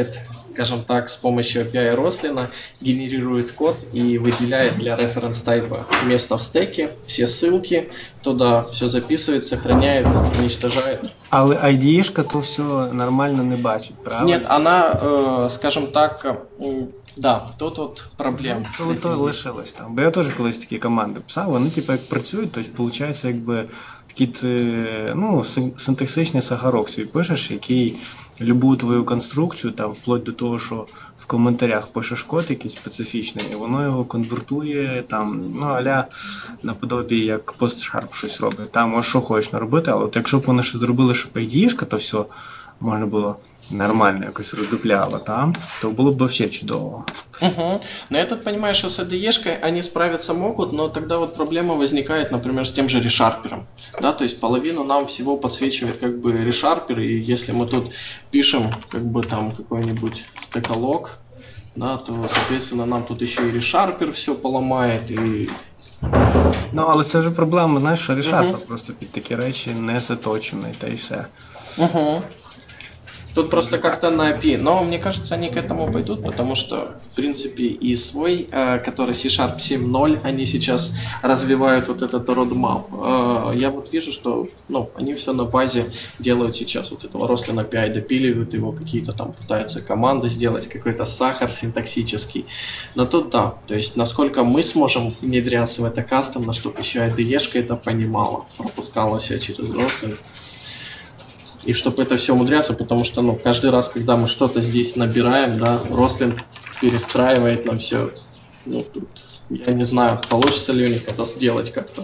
скажем так, с помощью API Roslyn генерирует код и выделяет для reference type место в стеке, все ссылки, туда все записывает, сохраняет, уничтожает. Але IDE-шка то все нормально не бачить, правильно? Нет, она, скажем так, да, тут вот проблем. То лишилось там. Бо я теж колись такі команди писав, вони типу як працюють, тобто виходить якби такий синтаксичний сахарок собі пишеш, який любу твою конструкцію, там, вплоть до того, що в коментарях пишеш код якийсь специфічний, і воно його конвертує там, ну, аля наподобі як PostSharp щось робить. Там можеш що хочеш наробити, але от якщо б вони ще зробили, що IDE-шка, то все можна було нормально якось роздупляло там, то было бы вообще чудово. Угу. Но я тут понимаю, что с IDE-шкой они справиться могут, но тогда вот проблема возникает, например, с тем же решарпером. Да, то есть половину нам всего подсвечивает как бы решарпер, и если мы тут пишем как бы там какой-нибудь стеколог, да, то соответственно нам тут еще и решарпер все поломает, и... Ну, але це вже проблема, знаєш, що решарпер просто під такі речі не заточений, та й все. Угу. Тут просто как-то на API. Но мне кажется, они к этому пойдут, потому что, в принципе, и свой, который C-Sharp 7.0, они сейчас развивают вот этот roadmap. Я вот вижу, что ну, они все на базе делают сейчас. Вот этого Roslyn API допиливают его, какие-то там пытаются команды сделать, какой-то сахар синтаксический. Но тут да, то есть насколько мы сможем внедряться в это кастомно, чтобы еще IDE-шка это понимала, пропускала себя через Roslyn. И чтобы это все умудряться, потому что ну, каждый раз, когда мы что-то здесь набираем, да, Roslyn перестраивает нам все. Ну, тут, я не знаю, получится ли у них это сделать как-то.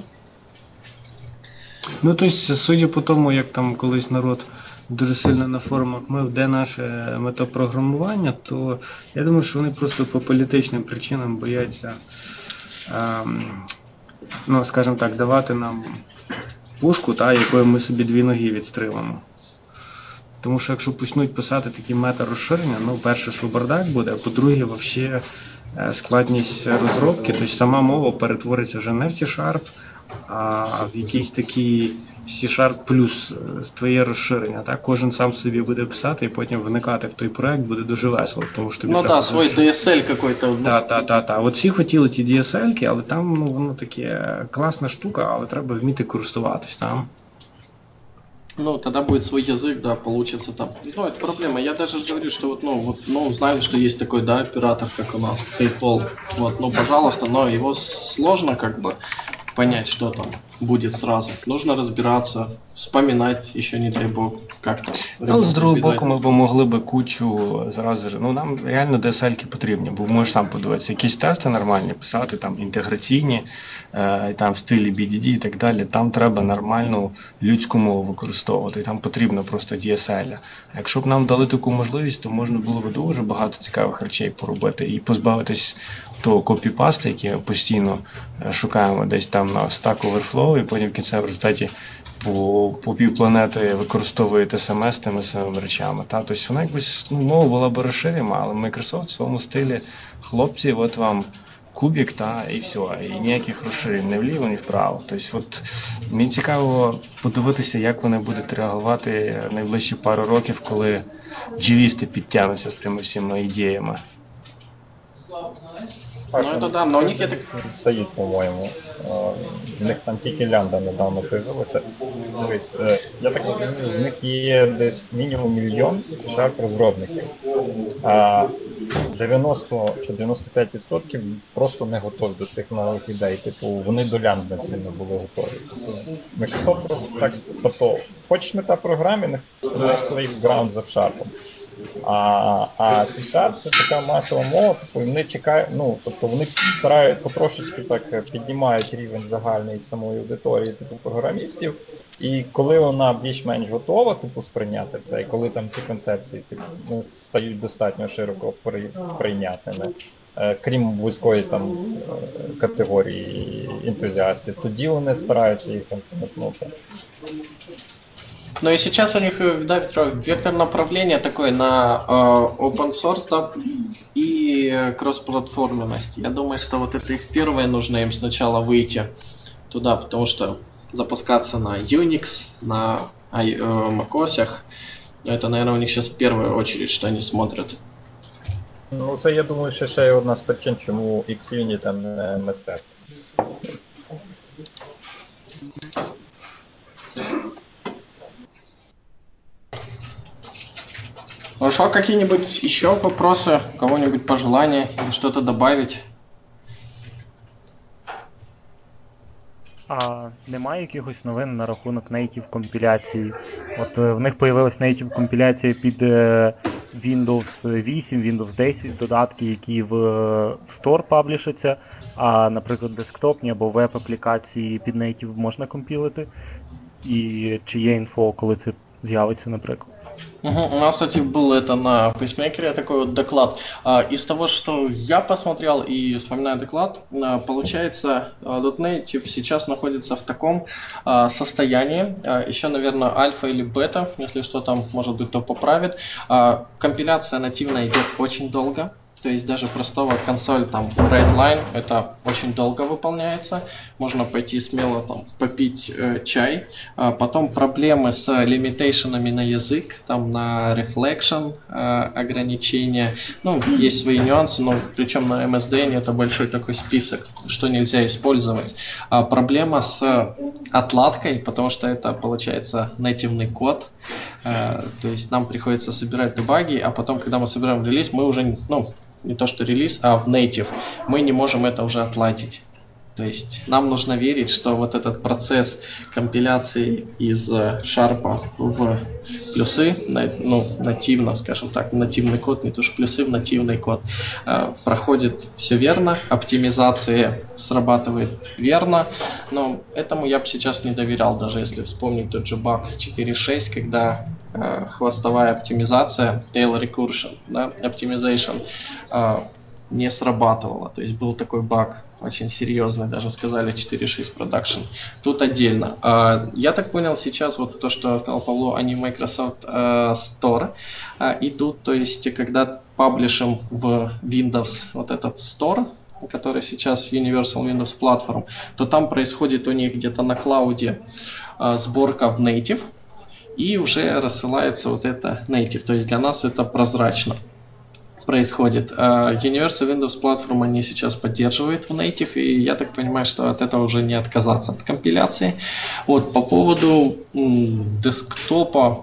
Ну, то есть, судя по тому, як там колись народ дуже сильно на форумах мив, де наше метапрограмування, то я думаю, що вони просто по політичним причинам бояться, ну, скажімо так, давати нам пушку, та, якою ми собі дві ноги відстрілимо. Тому що якщо почнуть писати такі мета-розширення, ну, перше, що бардак буде, а по-друге, взагалі складність розробки, тобто сама мова перетвориться вже не в C-Sharp, а в якийсь такий C-Sharp плюс твоє розширення. Так? Кожен сам собі буде писати і потім вникати в той проект буде дуже весело. Тому що тобі ну так, свій DSL какой-то. Так. От всі хотіли ті DSL-ки, але там ну, воно таке класна штука, але треба вміти користуватись там. Ну, тогда будет свой язык, да, получится там. Ну, это проблема. Я даже говорю, что вот, знали, что есть такой, да, оператор, как у нас, PayPal. Вот, ну, пожалуйста, но его сложно, как бы, понять, что там будет сразу. Нужно разбираться, вспоминать, еще не дай бог, как-то. Але з другого боку, ми б могли б кучу зразу, ну, нам реально DSL-ки потрібні, бо можеш сам подивитися, якісь тести нормальні писати, там, інтеграційні, там, в стилі BDD і так далі, там треба нормальну людську мову використовувати, і там потрібно просто DSL. А якщо б нам дали таку можливість, то можна було б дуже багато цікавих речей поробити і позбавитись того копіпасту, який ми постійно шукаємо десь там на Stack Overflow, і потім в кінцевому результаті по півпланети використовуєте SMS тими самими речами. Та? Тобто вона якось, ну, мова була б розширена, але Microsoft в своєму стилі, хлопці, от вам кубик, та, і все, і ніяких розширень ні вліво, ні вправо. Тобто, от, мені цікаво подивитися, як вони будуть реагувати найближчі пару років, коли джавісти підтягнуться з тими всіма ідеями. Ну, это да, но у них это... Стоїть, по-моєму. В них там тільки лямбда недавно появилася. Дивись, я так розумію, в них є десь мінімум 1 мільйон C# розробників. А 90 чи 95% просто не готові до цих нових ідей. Типу, вони до лямбда сильно були готові. Microsoft просто так, тобто, хочеш метапрограмінг, плей граунд за шарпом. А C# це така масова мова, тобто вони чекають, ну, тобто вони старають потрошечки так піднімають рівень загальний самої аудиторії типу програмістів, і коли вона більш-менш готова, типу, сприйняти це, і коли там ці концепції типу, стають достатньо широко прийнятними, крім вузької там категорії ентузіастів, тоді вони стараються їх implementнути. Но и сейчас у них, да, вектор направления такой на open source, да, и кросс-платформенность. Я думаю, что вот это их первое, нужно им сначала выйти туда, потому что запускаться на Unix, на macOS, это, наверное, у них сейчас в первую очередь, что они смотрят. Ну, це, я думаю, ще є одна з причин, чому Xunit, а не MS-Test. Хорошо, какие-нибудь еще вопросы? У кого-нибудь пожелания или что-то добавить? А немає якихось новин на рахунок native компіляції? От в них появилась native компіляція під Windows 8, Windows 10 додатки, які в Store паблішаться, а, наприклад, десктопні або веб-аплікації під native можна компілити. І чи є інфо, коли це з'явиться, наприклад? Мгм. У нас, кстати, был это на пейсмейкере такой вот доклад. Из того, что я посмотрел и вспоминаю доклад, получается, .NET сейчас находится в таком состоянии, еще, наверное, альфа или бета, если что там, может быть, то поправит. Компиляция нативная идет очень долго. То есть даже простого консоль там WriteLine это очень долго выполняется. Можно пойти смело там попить чай. Потом проблемы с лимитейшенами на язык, там на reflection ограничения. Ну, есть свои нюансы, но причем на MSDN это большой такой список, что нельзя использовать. Проблема с отладкой, потому что это получается нативный код. То есть нам приходится собирать дебаги, а потом, когда мы собираем релиз, мы уже, ну, не то что релиз, а в native, мы не можем это уже отладить. То есть нам нужно верить, что вот этот процесс компиляции из Sharp в плюсы, ну, нативно, скажем так, нативный код, не то что плюсы в нативный код, проходит все верно, оптимизация срабатывает верно, но этому я бы сейчас не доверял, даже если вспомнить тот же баг с 4.6, когда хвостовая оптимизация, tail recursion, да, optimization, не срабатывала. То есть был такой баг очень серьезный, даже сказали 4.6 production. Тут отдельно. Я так понял, сейчас вот то, что сказал Павло, они в Microsoft Store идут, то есть когда паблишим в Windows вот этот Store, который сейчас Universal Windows Platform, то там происходит у них где-то на клауде сборка в native, и уже рассылается вот это native. То есть для нас это прозрачно происходит. Universal Windows Platform они сейчас поддерживают в native, и я так понимаю, что от этого уже не отказаться от компиляции. Вот по поводу десктопа,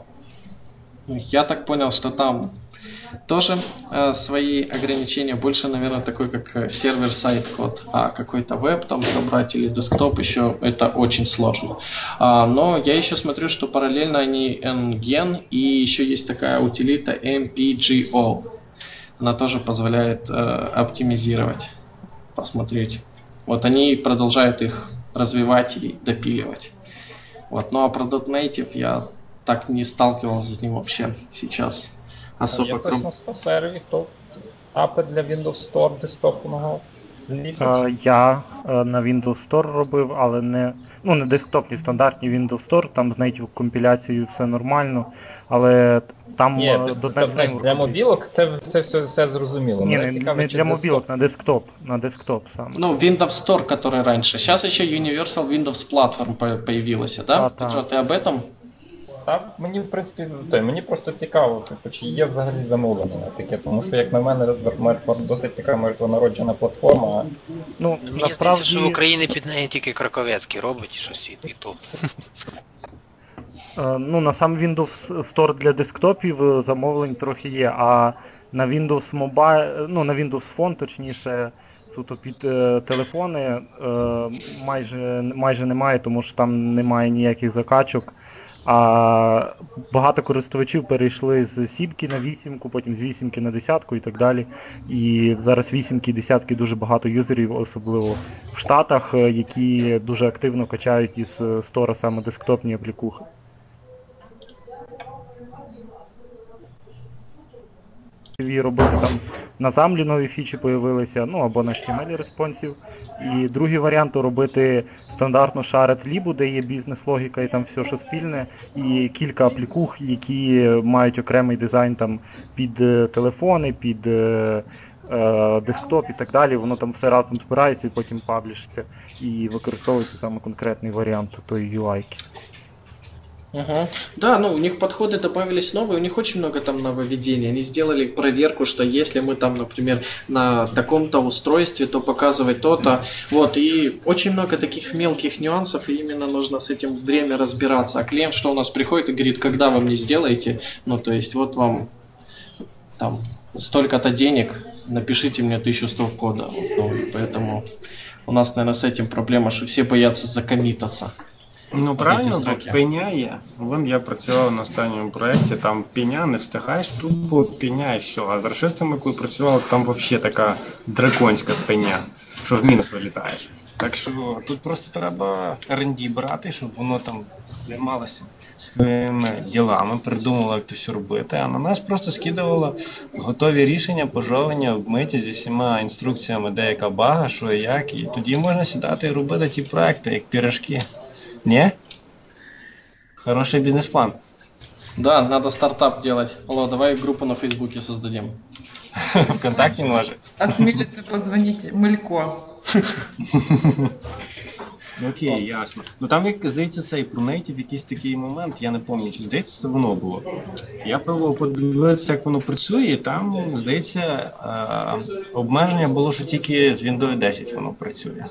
я так понял, что там тоже свои ограничения, больше, наверное, такой как сервер-сайт код, а какой-то веб там собрать или десктоп еще это очень сложно. Но я еще смотрю, что параллельно они NGen, и еще есть такая утилита MPGO. Она тоже позволяет оптимизировать, посмотреть. Вот они продолжают их развивать и допиливать. Вот. Ну а про .native я так не сталкивался с ним вообще сейчас. Особо Є хтось на стосерві, хто апи для Windows Store десктопного ліпить? Я на Windows Store робив, але не десктопні, стандартні Windows Store, там з native компіляцією все нормально, але там Ні, для мобілок це все зрозуміло. Ні, не для мобілок, на десктоп саме. Ну, Windows Store, который раньше. Сейчас еще Universal Windows Platform появилась, да? Петро, ты об этом? Так, мені, в принципі, мені просто цікаво, чи є взагалі замовлення на таке, тому що, як на мене, досить така мертвонароджена платформа. Ну, Мені насправді... здається, що в Україні під неї тільки Краковецький робить щось і то. Ну, на сам Windows Store для десктопів замовлень трохи є, а на Windows Mobile, ну, на Windows Phone, точніше, суто під телефони майже немає, тому що там немає ніяких закачок. А багато користувачів перейшли з 7 на 8, потім з 8 на 10 і так далі. І зараз 8 і 10 дуже багато юзерів, особливо в Штатах, які дуже активно качають із стора саме десктопні аплікухи. І робити там на Xamarin нові фічі появилися, ну або на HTML респонсів. І другий варіант робити стандартну shared лібу, де є бізнес-логіка і там все, що спільне, і кілька аплікух, які мають окремий дизайн там під телефони, під десктоп і так далі. Воно там все разом збирається і потім паблішиться і використовується саме конкретний варіант тої UI-ки. Мгм. Да, ну у них подходы добавились новые, у них очень много там нововведений. Они сделали проверку, что если мы там, например, на таком-то устройстве, то показывать то-то. Вот, и очень много таких мелких нюансов, и именно нужно с этим время разбираться. А клиент, что у нас приходит и говорит, когда вы мне сделаете, ну то есть вот вам там столько-то денег, напишите мне 1100 кода. Ну, и поэтому у нас, наверное, с этим проблема, що всі бояться закомітатися. Ну правильно, бо сроки. пеня є. Вон я працював на останньому проєкті, там пеня, не встигаєш, тупо пеня і все. А з расистами, коли працював, там взагалі така драконська пеня, що в мінус вилітаєш. Так що тут просто треба R&D брати, щоб воно там займалося своїми ділами, придумувало, як це все робити, а на нас просто скидувало готові рішення, пожовання, обмиті зі всіма інструкціями, де яка бага, що і як, і тоді можна сідати і робити ті проекти, як пірашки. Не? Хороший бизнес-план. Да, надо стартап делать. Алло, давай группу на Фейсбуке создадим. ВКонтакте може. Осмелиться позвонить Милько. Окей, ясно. Ну там, як здається, цей про нейтів якийсь такий момент, я не пам'ятаю, чи здається, це воно було. Я пробував подивитися, як воно працює, і там, здається, обмеження було, що тільки з Windows 10 воно працює.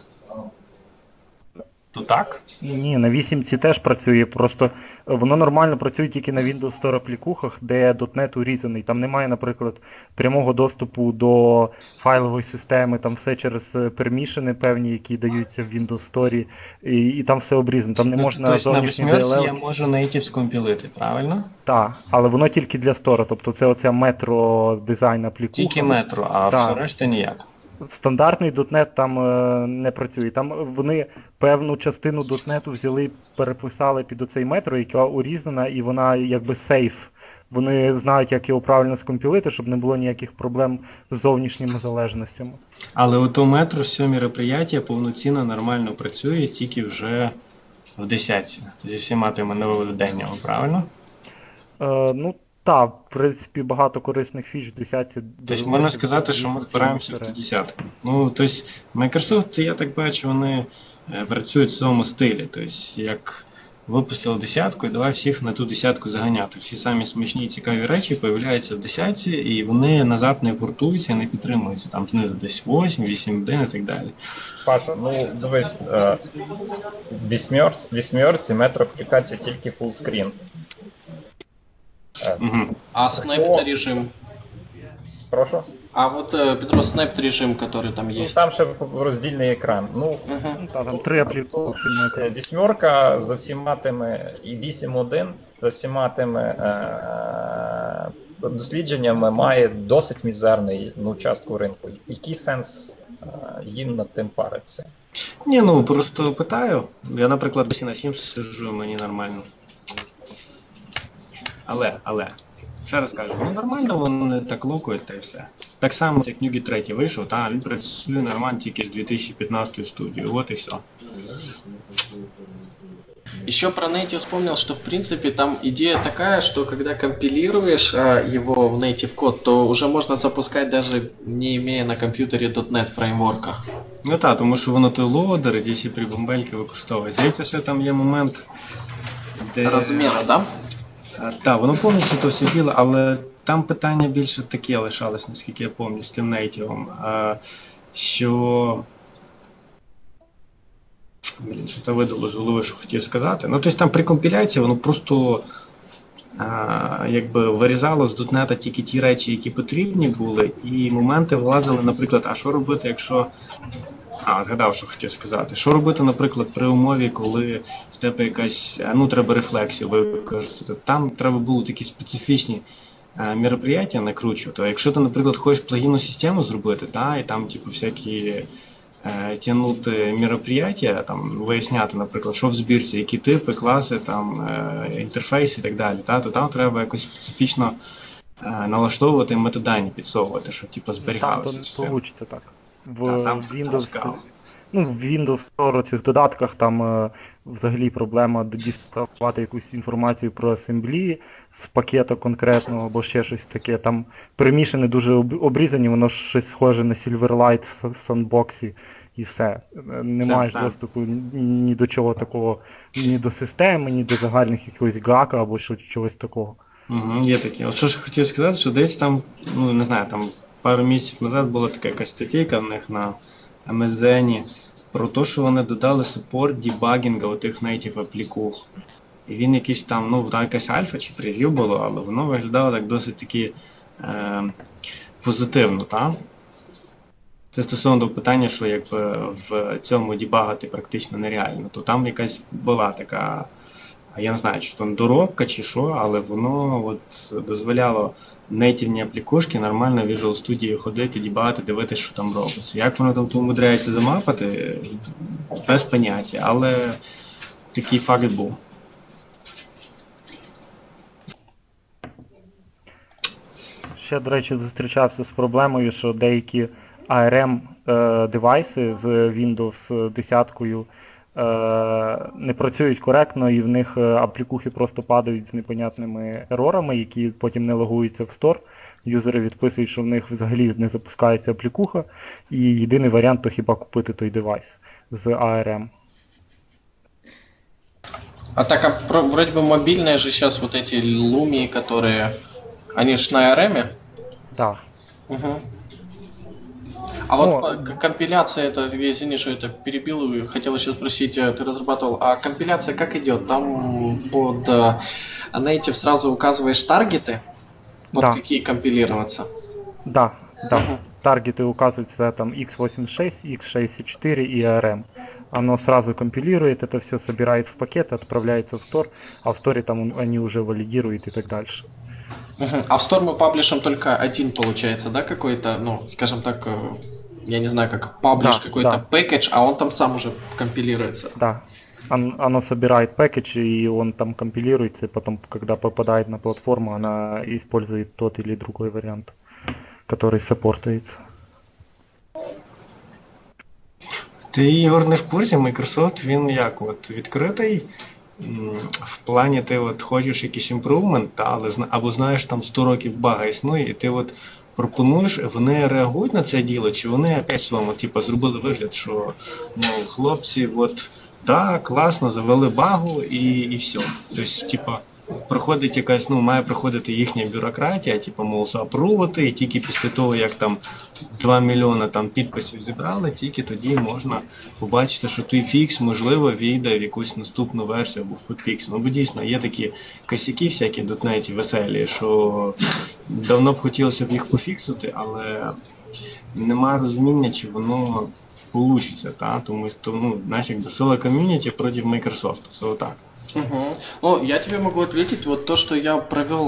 То так? Ні, на 8 теж працює, просто воно нормально працює тільки на Windows Store аплікухах, де .NET урізаний. Там немає, наприклад, прямого доступу до файлової системи, там все через пермішени певні, які даються в Windows Store, і там все обрізано. Там не можна Тобто на зовнішній восьмерці DLL. я можу native скомпілити, правильно? Так, але воно тільки для Store, тобто це оця метро дизайн аплікуха. Тільки метро, а Так. все решта ніяк. Стандартний .NET там не працює. Там вони певну частину .NET взяли, переписали під оцей метро, яка урізана, і вона якби сейф. Вони знають, як його правильно скомпілити, щоб не було ніяких проблем з зовнішніми залежностями. Але ото метро, все мероприятие повноцінно нормально працює, тільки вже в 10 зі всіма тими нововведеннями, правильно? Ну, так, в принципі, багато корисних фіч в 10. Тобто можна сказати, що ми збираємося в ту десятку. Ну, тобто, Microsoft, я так бачу, вони працюють в своєму стилі. Тобто, як випустили десятку, і давай всіх на ту десятку заганяти. Всі самі смішні і цікаві речі появляються в десятці, і вони назад не портуються, не підтримуються. Там знизу десь 8, 8.1 і так далі. Паша, ну дивись, вісьмерці метро аплікація тільки фулскрін. Угу. А снэп режим? Прошу? А вот, Петро, снэп режим, который там Ну, есть. там ще роздільний екран. Ну, Мгм. Там 3 аплікації. вісьмерка за всіма тими, і 8.1 за всіма тими дослідженнями має досить мізерний частку ринку. Який сенс їм над тим паритися? Ні, ну просто питаю. Я, наприклад, досі на 7 сиджу, мені нормально. Але, ще раз кажу, ну нормально вони так лукають та й все. Так само, як Нюгі 3 вийшов, та він працює нормально тільки з 2015 студії, от і все. Еще про Native вспомнил, что в принципе там идея такая, что когда компилируешь его в Native код, то уже можно запускать даже не имея на компьютере .NET фреймворка. Ну так, тому що воно той лоудер, і ті всі прибамбельки використовує. Здається, що там є момент, де... Размера, да? Так, воно повністю то все біле, але там питання більше таке лишалось, наскільки я пам'ятаю, з тим нейтівом, що... Блін, що то видало з голови, що хотів сказати. Ну, тобто там при компіляції воно просто якби вирізало з .NET тільки ті речі, які потрібні були, і моменти влазили, наприклад, а що робити, якщо... Згадав, що хотів сказати. Що робити, наприклад, при умові, коли в тебе якась, треба рефлексію використати. Там треба було такі специфічні мероприятия накручувати. Якщо ти, наприклад, хочеш плагінну систему зробити, і там, всякі тягнути мероприятия, там, виясняти, наприклад, що в збірці, які типи, класи, там, інтерфейси і так далі, то там треба якось специфічно налаштовувати метадані, підсовувати, щоб, зберігалося. Там не вийде так. В Windows Store цих додатках там взагалі проблема діставати якусь інформацію про асемблі з пакета конкретного або ще щось таке. Там перемішані дуже обрізані, воно щось схоже на Silverlight в сандбоксі. і все. Не маєш так. доступу ні до чого такого, ні до системи, ні до загальних якогось гака або чогось такого. Є таке. От що ж хотів сказати, що десь там, ну не знаю, там пару місяців назад була така якась стаття в них на MSN про те, що вони додали супорт дебагінга у тих native аплікух. І він якийсь там, ну там якась альфа чи прев'ю було, але воно виглядало так досить таки позитивно, так? Це стосовно до питання, що якби в цьому дебагати практично нереально. То там якась була така, я не знаю, чи там доробка чи що, але воно от дозволяло нейтивні аплікушки нормально в Visual Studio ходити, дебагати, дивитися, що там робиться. Як воно там умудряється замапати, без поняття, але такий факт був. Ще, до речі, зустрічався з проблемою, що деякі ARM девайси з Windows 10 не працюють коректно, і в них аплікухи просто падають з непонятними ерорами, які потім не логуються в стор. Юзери відписують, що в них взагалі не запускається аплікуха, і єдиний варіант то хіба купити той девайс з ARM. А так, вроде бы мобильные же сейчас вот эти Lumia, которые... Они ж на ARM? Да. Угу. А вот компиляция, это, я извини, что это перебил, хотел еще спросить, ты разрабатывал, а компиляция как идет? Там под native сразу указываешь таргеты, под какие компилироваться? Да. Таргеты указываются там x86, x64 и ARM. Оно сразу компилирует, это все собирает в пакет, отправляется в стор, а в сторе там они уже валидируют и так дальше. А в стор мы паблишем только один, получается, да, какой-то, ну, скажем так, я не знаю, как паблиш какой-то пэкэдж, а он там сам уже компилируется. Да. Оно собирает пэкэдж, и он там компилируется, и потом, когда попадает на платформу, она использует тот или другой вариант, который саппортается. Ти, Ігор, не в курсі, Microsoft, він як, от відкритий, в плані ти от хочеш якийсь імпрувмент, або знаєш, там 100 років бага існує, і ти от пропонуєш, вони реагують на це діло, чи вони опять своєму, типу, зробили вигляд, що, ну, хлопці, от, так, класно, завели багу і все. Тобто, типу, проходить якась, ну, має проходити їхня бюрократія, типу, мов, заапрувати, і тільки після того, як там 2 мільйони там підписів зібрали, тільки тоді можна побачити, що той фікс, можливо, війде в якусь наступну версію або в хотфікс. Ну, бо дійсно, є такі косяки всякі дотнеті веселі, що давно б хотілося б їх пофіксити, але немає розуміння, чи воно получится, та? Тому що, ну, знаєш, якби сила ком'юніті проти Microsoft, все отак. Угу. Ну, я тебе могу ответить, вот то, что я провел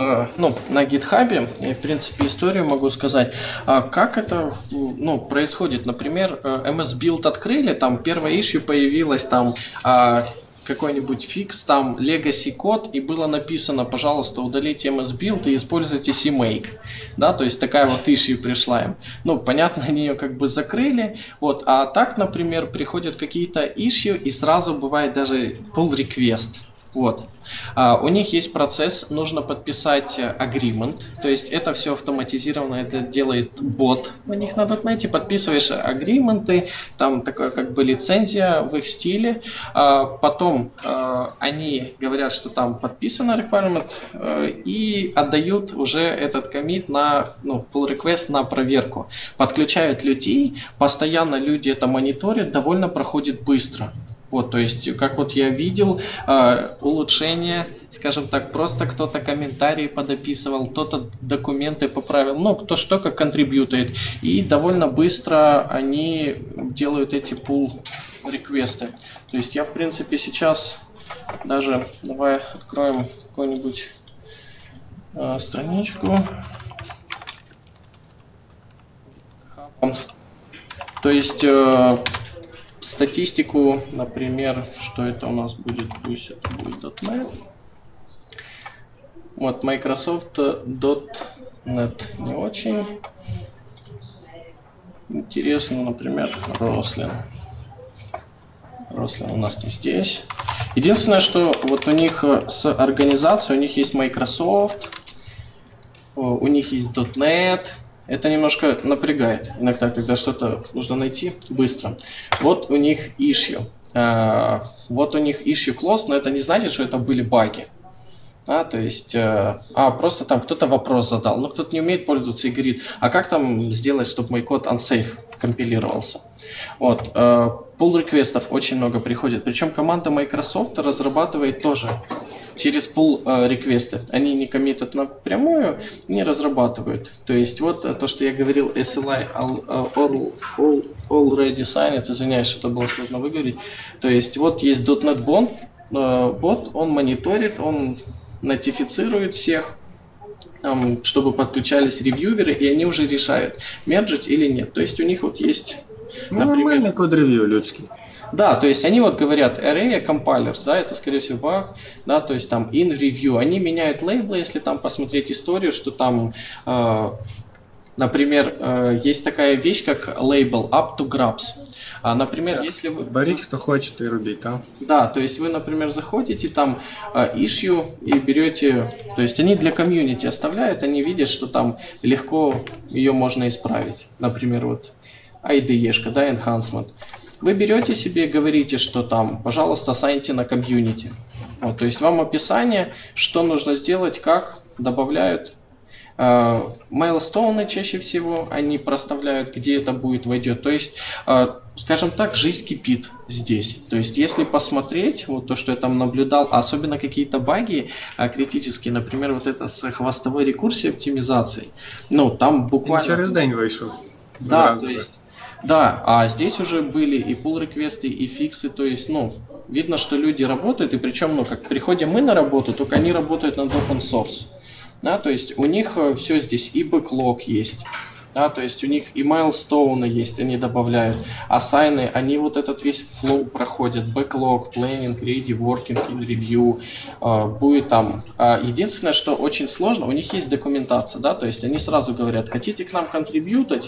на GitHub, и, в принципе, историю могу сказать, как это, ну, происходит. Например, MS Build открыли, там первая issue появилась, там какой-нибудь фикс, там legacy код, и было написано, пожалуйста, удалите MS Build и используйте CMake. Да, то есть такая вот issue пришла им. Ну, понятно, они ее как бы закрыли. Вот, а так, например, приходят какие-то issue, и сразу бывает даже pull request. Вот. У них есть процесс, нужно подписать agreement, то есть это все автоматизировано, это делает бот у них на .NET, подписываешь агрименты, там такая как бы лицензия в их стиле, потом они говорят, что там подписано requirement, и отдают уже этот коммит на, ну, pull request на проверку, подключают людей, постоянно люди это мониторят, довольно проходит быстро. Вот, то есть, как вот я видел, улучшение, скажем так, просто кто-то комментарии подописывал, кто-то документы поправил, ну, кто что как контрибьютает, и довольно быстро они делают эти pull реквесты. То есть я, в принципе, сейчас даже, давай откроем какую-нибудь страничку. То есть статистику, например, что это у нас будет, пусть это будет .NET. Вот, Microsoft .NET не очень интересно, например, Roslyn. Roslyn у нас не здесь. Единственное, что вот у них с организацией, у них есть Microsoft, у них есть .NET, Это немножко напрягает иногда, когда что-то нужно найти быстро. Вот у них issue. Вот у них issue closed, но это не значит, что это были баги. То есть, просто там кто-то вопрос задал, но кто-то не умеет пользоваться и говорит, а как там сделать, чтобы мой код unsafe компилировался? Вот, pull реквестов очень много приходит, причем команда Microsoft разрабатывает тоже через pull реквесты. Они не коммитят напрямую, не разрабатывают. То есть, вот то, что я говорил, SLI already signed, извиняюсь, что это было сложно выговорить. То есть, вот есть .NET бот, он мониторит, он нотифицирует всех, чтобы подключались ревьюверы, и они уже решают, мерджить или нет. То есть у них вот есть, например... Нормальный код-ревью людский. Да, то есть они вот говорят array compilers, да, это скорее всего баг, да, то есть там in review. Они меняют лейблы, если там посмотреть историю, что там, например, есть такая вещь, как лейбл up to grabs. Например, если вы... Борить кто хочет и рубить, да? Да, то есть вы, например, заходите там issue и берете, то есть они для комьюнити оставляют, они видят, что там легко ее можно исправить. Например, вот IDE-шка, да, enhancement. Вы берете себе и говорите, что там, пожалуйста, ассайньте на комьюнити. Вот, то есть вам описание, что нужно сделать, как добавляют. Майлстоуны чаще всего они проставляют, где это будет войдет. То есть, скажем так, жизнь кипит здесь. То есть, если посмотреть, вот то, что я там наблюдал, особенно какие-то баги критические, например, вот это с хвостовой рекурсией оптимизацией, ну, там буквально... Через день вышел. Да, то есть... Да, а здесь уже были и pull реквесты, и фиксы, то есть, ну, видно, что люди работают, и причем, ну, как приходим мы на работу, только они работают над open source. Да, то есть у них все здесь и бэклог есть, да, то есть у них и майлстоуны есть, они добавляют, ассайны, они вот этот весь флоу проходят, бэклог, planning, ready, working, in review, будет там. Единственное, что очень сложно, у них есть документация, да, то есть они сразу говорят, хотите к нам контрибьютать,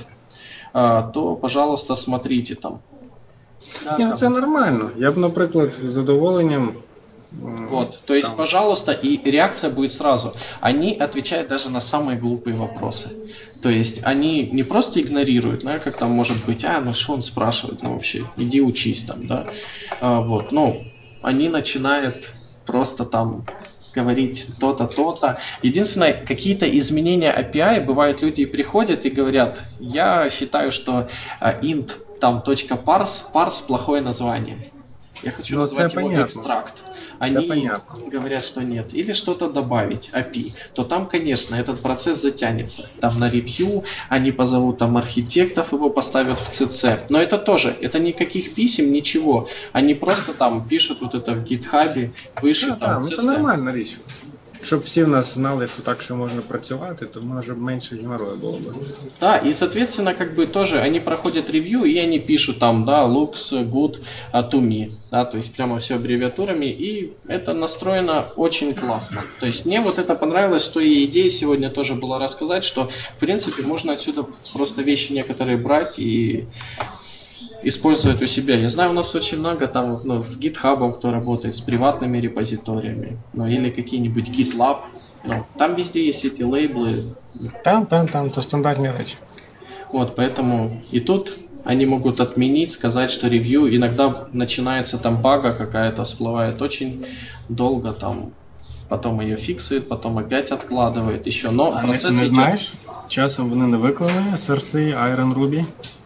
то, пожалуйста, смотрите там. Ні, ну це нормально. Я б, наприклад, з задоволенням. Вот, то есть, пожалуйста, и реакция будет сразу. Они отвечают даже на самые глупые вопросы. То есть, они не просто игнорируют, да, как там может быть, ну что он спрашивает, ну вообще, иди учись там, да. Вот, ну, они начинают просто там говорить то-то, то-то. Единственное, какие-то изменения API, бывают люди приходят и говорят, я считаю, что int там .parse плохое название. Я хочу назвать его extract. Они говорят, что нет. Или что-то добавить, API. То там, конечно, этот процесс затянется. Там на ревью они позовут там архитектов, его поставят в CC. Но это тоже, это никаких писем, ничего. Они просто там пишут вот это в GitHub, вышлют там CC. Це нормальна річ. Щоб всі в нас знали, що так, що можна працювати, то може менше геморрою було б. Да, и соответственно, как бы тоже они проходят ревью и они пишут там, да, looks good to me, да, то есть прямо все аббревиатурами, и это настроено очень классно. То есть мне вот это понравилось, что и идея сегодня тоже была рассказать, что в принципе можно отсюда просто вещи некоторые брать и использовать у себя. Я знаю, у нас очень много там с GitHub, кто работает, с приватными репозиториями, или какие-нибудь GitLab. Там везде есть эти лейблы. Там, то стандартные речи. Вот, поэтому и тут они могут отменить, сказать, что ревью, иногда начинается там бага какая-то, всплывает очень долго, там, потом ее фиксует, потом опять откладывает еще, но процесс не идет. знаешь, часом вони не виклали SRC, Iron Ruby?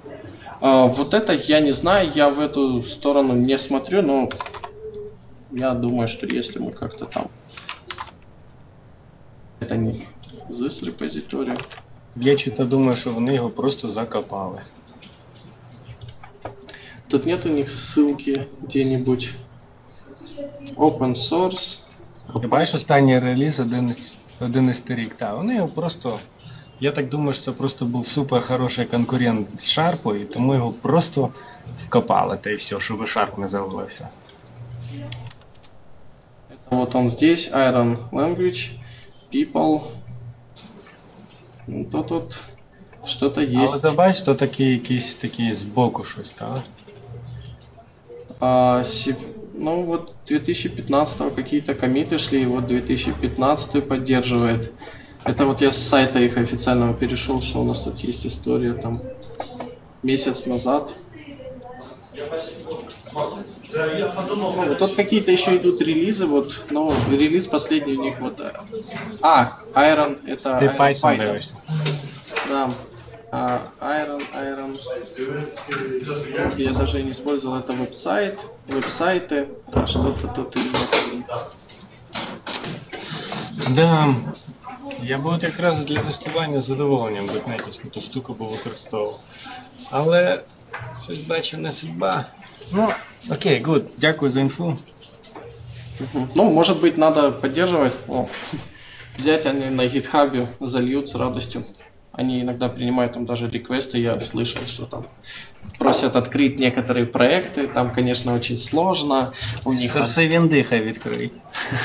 Вот это я не знаю, я в эту сторону не смотрю, но я думаю, что если мы как-то там... Это не this репозиторий. Я чисто думаю, що вони його просто закопали. Тут нет у них ссылки где-нибудь. Open source. Ти бачиш останній реліз 11 рік, так, вони його просто... Я так думаю, що це просто був супер хороший конкурент Шарпу, і тому його просто вкопали, та і все, щоб Шарп не завалився. Вот он здесь, Iron Language, People. То тут что-то есть. Але ти бачиш, то якісь такі збоку щось, так? Ну вот 2015 какие-то коммиты шли, вот 2015 поддерживает. Это вот я с сайта их официального перешел, что у нас тут есть история там месяц назад. Ну, вот тут какие-то еще идут релизы, вот, но релиз последний у них вот. Iron, это Ти Iron Python Python. дивишся. Да. Iron. Я даже и не использовал это веб-сайты, а что-то тут и нет. Да. Я би от якраз для тестування з задоволенням ботнетівську ту штуку би використовував. Але щось бачу, не судьба. Ну, окей, гуд. Дякую за інфу. Ну, может быть, надо поддерживать. Взять они на гитхабе, зальют с радостью. Они иногда принимают там даже реквесты, я слышал, что там просят открыть некоторые проекты. Там, конечно, очень сложно. У них Серце вінди хай відкриють.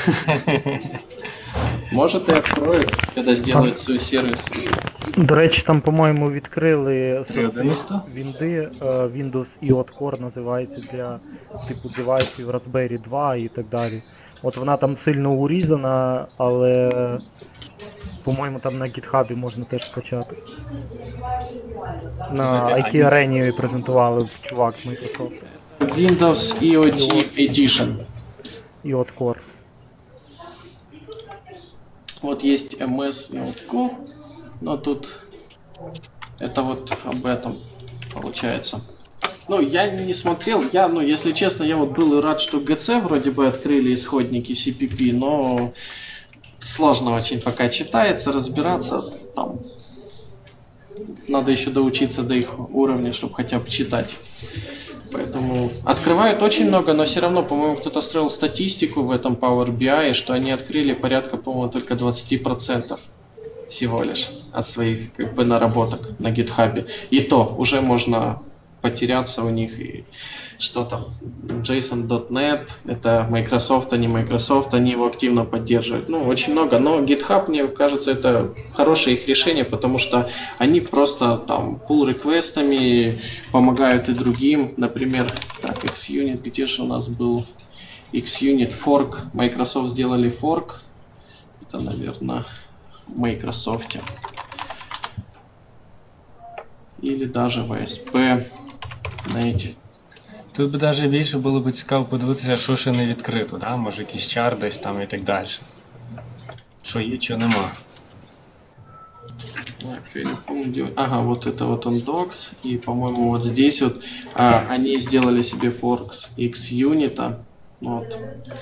может и откроют, когда сделают свой сервис. До речі, там, по-моєму, відкрили 3.11? вінди, Windows IoT Core називається для типу девайсів Raspberry 2 і так далі. От вона там сильно урізана, але по-моєму там на GitHub можна теж скачати. На Слухайте, IT-арені презентували чувак з Microsoft. Windows IoT Edition. IoT Core. Вот есть MS IoT, но тут это вот об этом получается. Ну, я не смотрел, если честно, я вот был рад, что GC вроде бы открыли исходники CPP, но сложно очень пока читается, разбираться там. Надо еще доучиться до их уровня, чтобы хотя бы читать. Поэтому открывают очень много, но все равно, по-моему, кто-то строил статистику в этом Power BI, что они открыли порядка, по-моему, только 20% всего лишь от своих как бы наработок на GitHub. И то уже можно потеряться у них и что там JSON.NET, это Microsoft, а не Microsoft, они его активно поддерживают. Ну, очень много, но GitHub, мне кажется, это хорошее их решение, потому что они просто там pull-реквестами помогают и другим. Например, так, XUnit, где же у нас был XUnit Fork, Microsoft сделали Fork, это, наверное, в Microsoft. Или даже в ASP на эти. Тут би навіть більше було б цікаво подивитися, що ще не відкрито, да? Може якийсь чар десь там і так далі. Що є, що нема. Так, я не помню, где... Ага, вот это вот он docs, и, по-моему, вот здесь вот они сделали себе forks XUnit, вот.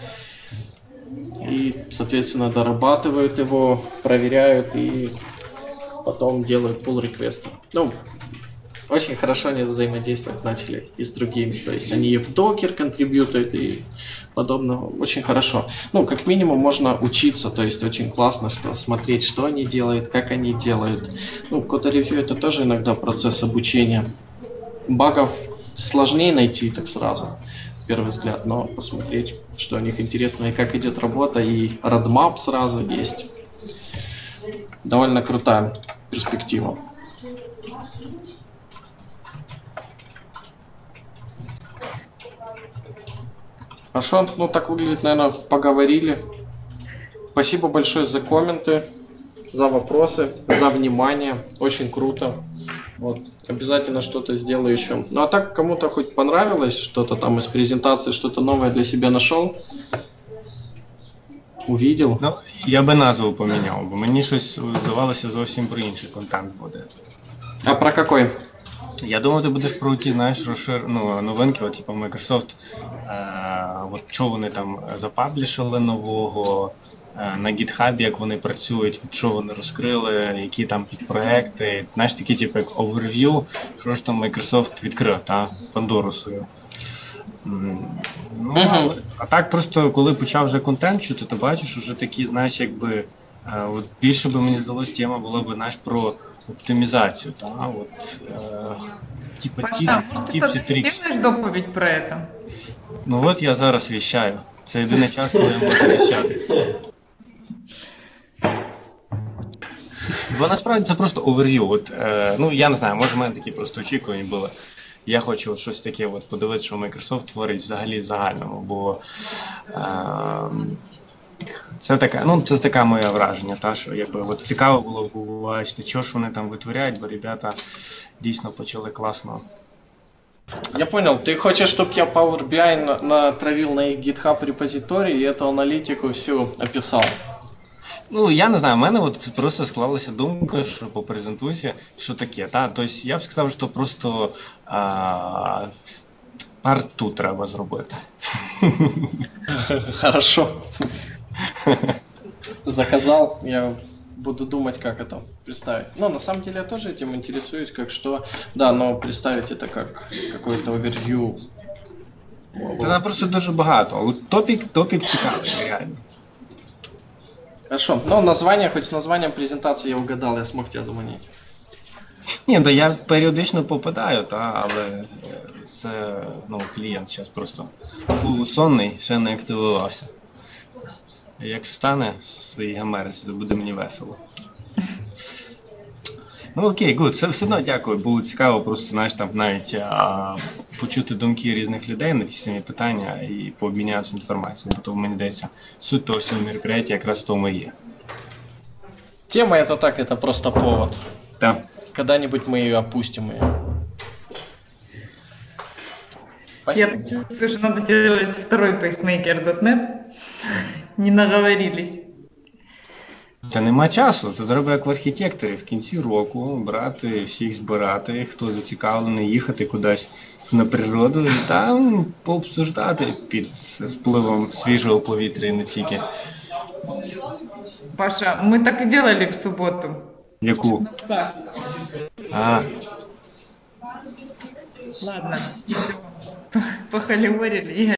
И, соответственно, дорабатывают его, проверяют и потом делают pull реквесты. Ну, очень хорошо они взаимодействовать начали и с другими. То есть они и в Docker контрибьютят и подобного. Очень хорошо. Ну, как минимум можно учиться. То есть очень классно, что смотреть, что они делают, как они делают. Ну, код-ревью это тоже иногда процесс обучения. Багов сложнее найти так сразу, в первый взгляд, но посмотреть, что у них интересно и как идет работа, и roadmap сразу есть. Довольно крутая перспектива. Хорошо, ну так выглядит, наверное, поговорили. Спасибо большое за комменты, за вопросы, за внимание. Очень круто. Вот, обязательно что-то сделаю еще. Ну а так, кому-то хоть понравилось что-то там из презентации, что-то новое для себя нашел, увидел. Ну, я би назву поміняв, бо мені щось здавалося зовсім про інший контент буде. А про какой? Я думав, ти будеш про які, знаєш, новинки, от, типу Microsoft, от що вони там запаблішили нового, на GitHub, як вони працюють, від що вони розкрили, які там підпроекти, знаєш, такі типу як overview, що ж там Microsoft відкрив, та, Пандору свою. Ну, а так просто, коли почав вже контент чути, то бачиш, вже такі, знаєш, якби, от більше би, мені здалося, тема була б, знаєш, про оптимізацію, та, от, типа Паша, типси, может, ты трикс. сделаешь доповедь про это? Ну от я зараз віщаю. Це єдиний час, коли я можу віщати. Бо насправді це просто оверв'ю. От, ну я не знаю, може в мене такі просто очікування були. Я хочу от щось таке от подивитися, що Microsoft творить взагалі в загальному, бо Це таке, ну це таке моє враження, та що якби от цікаво було побачити, що ж вони там витворяють, бо ребята дійсно почали класно. Я понял, ты хочешь, чтобы я Power BI натравил на их GitHub репозиторий и эту аналитику всю описал? Ну, я не знаю, в мене от просто склалася думка, що по презентуці, що таке, та? Тобто я б сказав, що просто парту треба зробити. Хорошо. Заказал, я буду думать, как это представить. Но на самом деле я тоже этим интересуюсь, как что, да, но представить это как какой-то овервью. Та просто дуже багато, але топік цікавий, реально. Хорошо, но название, хоть с названием презентации я угадал, я смог тебя заманить. Ні, то я періодично попадаю, та, але це, ну, клієнт зараз просто полусонний, ще не активувався. Як встане в своїй гамериці, то буде мені весело. Ну окей, гуд, все одно дякую, було цікаво просто, знаєш, там навіть почути думки різних людей на ті самі питання і пообмінятися інформацією, бо то, мені здається, суть того всього мероприятия якраз в тому і є. Тема это так, это просто повод. Так. Когда-нибудь мы ее опустим. Я так чувствую, что надо делать второй pacemaker.net. Не наговорились. Та нема часу, то треба як в архітекторі в кінці року брати, всіх збирати, хто зацікавлений їхати кудись на природу і там пообсуждати під впливом свіжого повітря і не тільки. Паша, мы так и делали в субботу. Яку? Да. А, Ладно, все. Похаливорили. Игорь,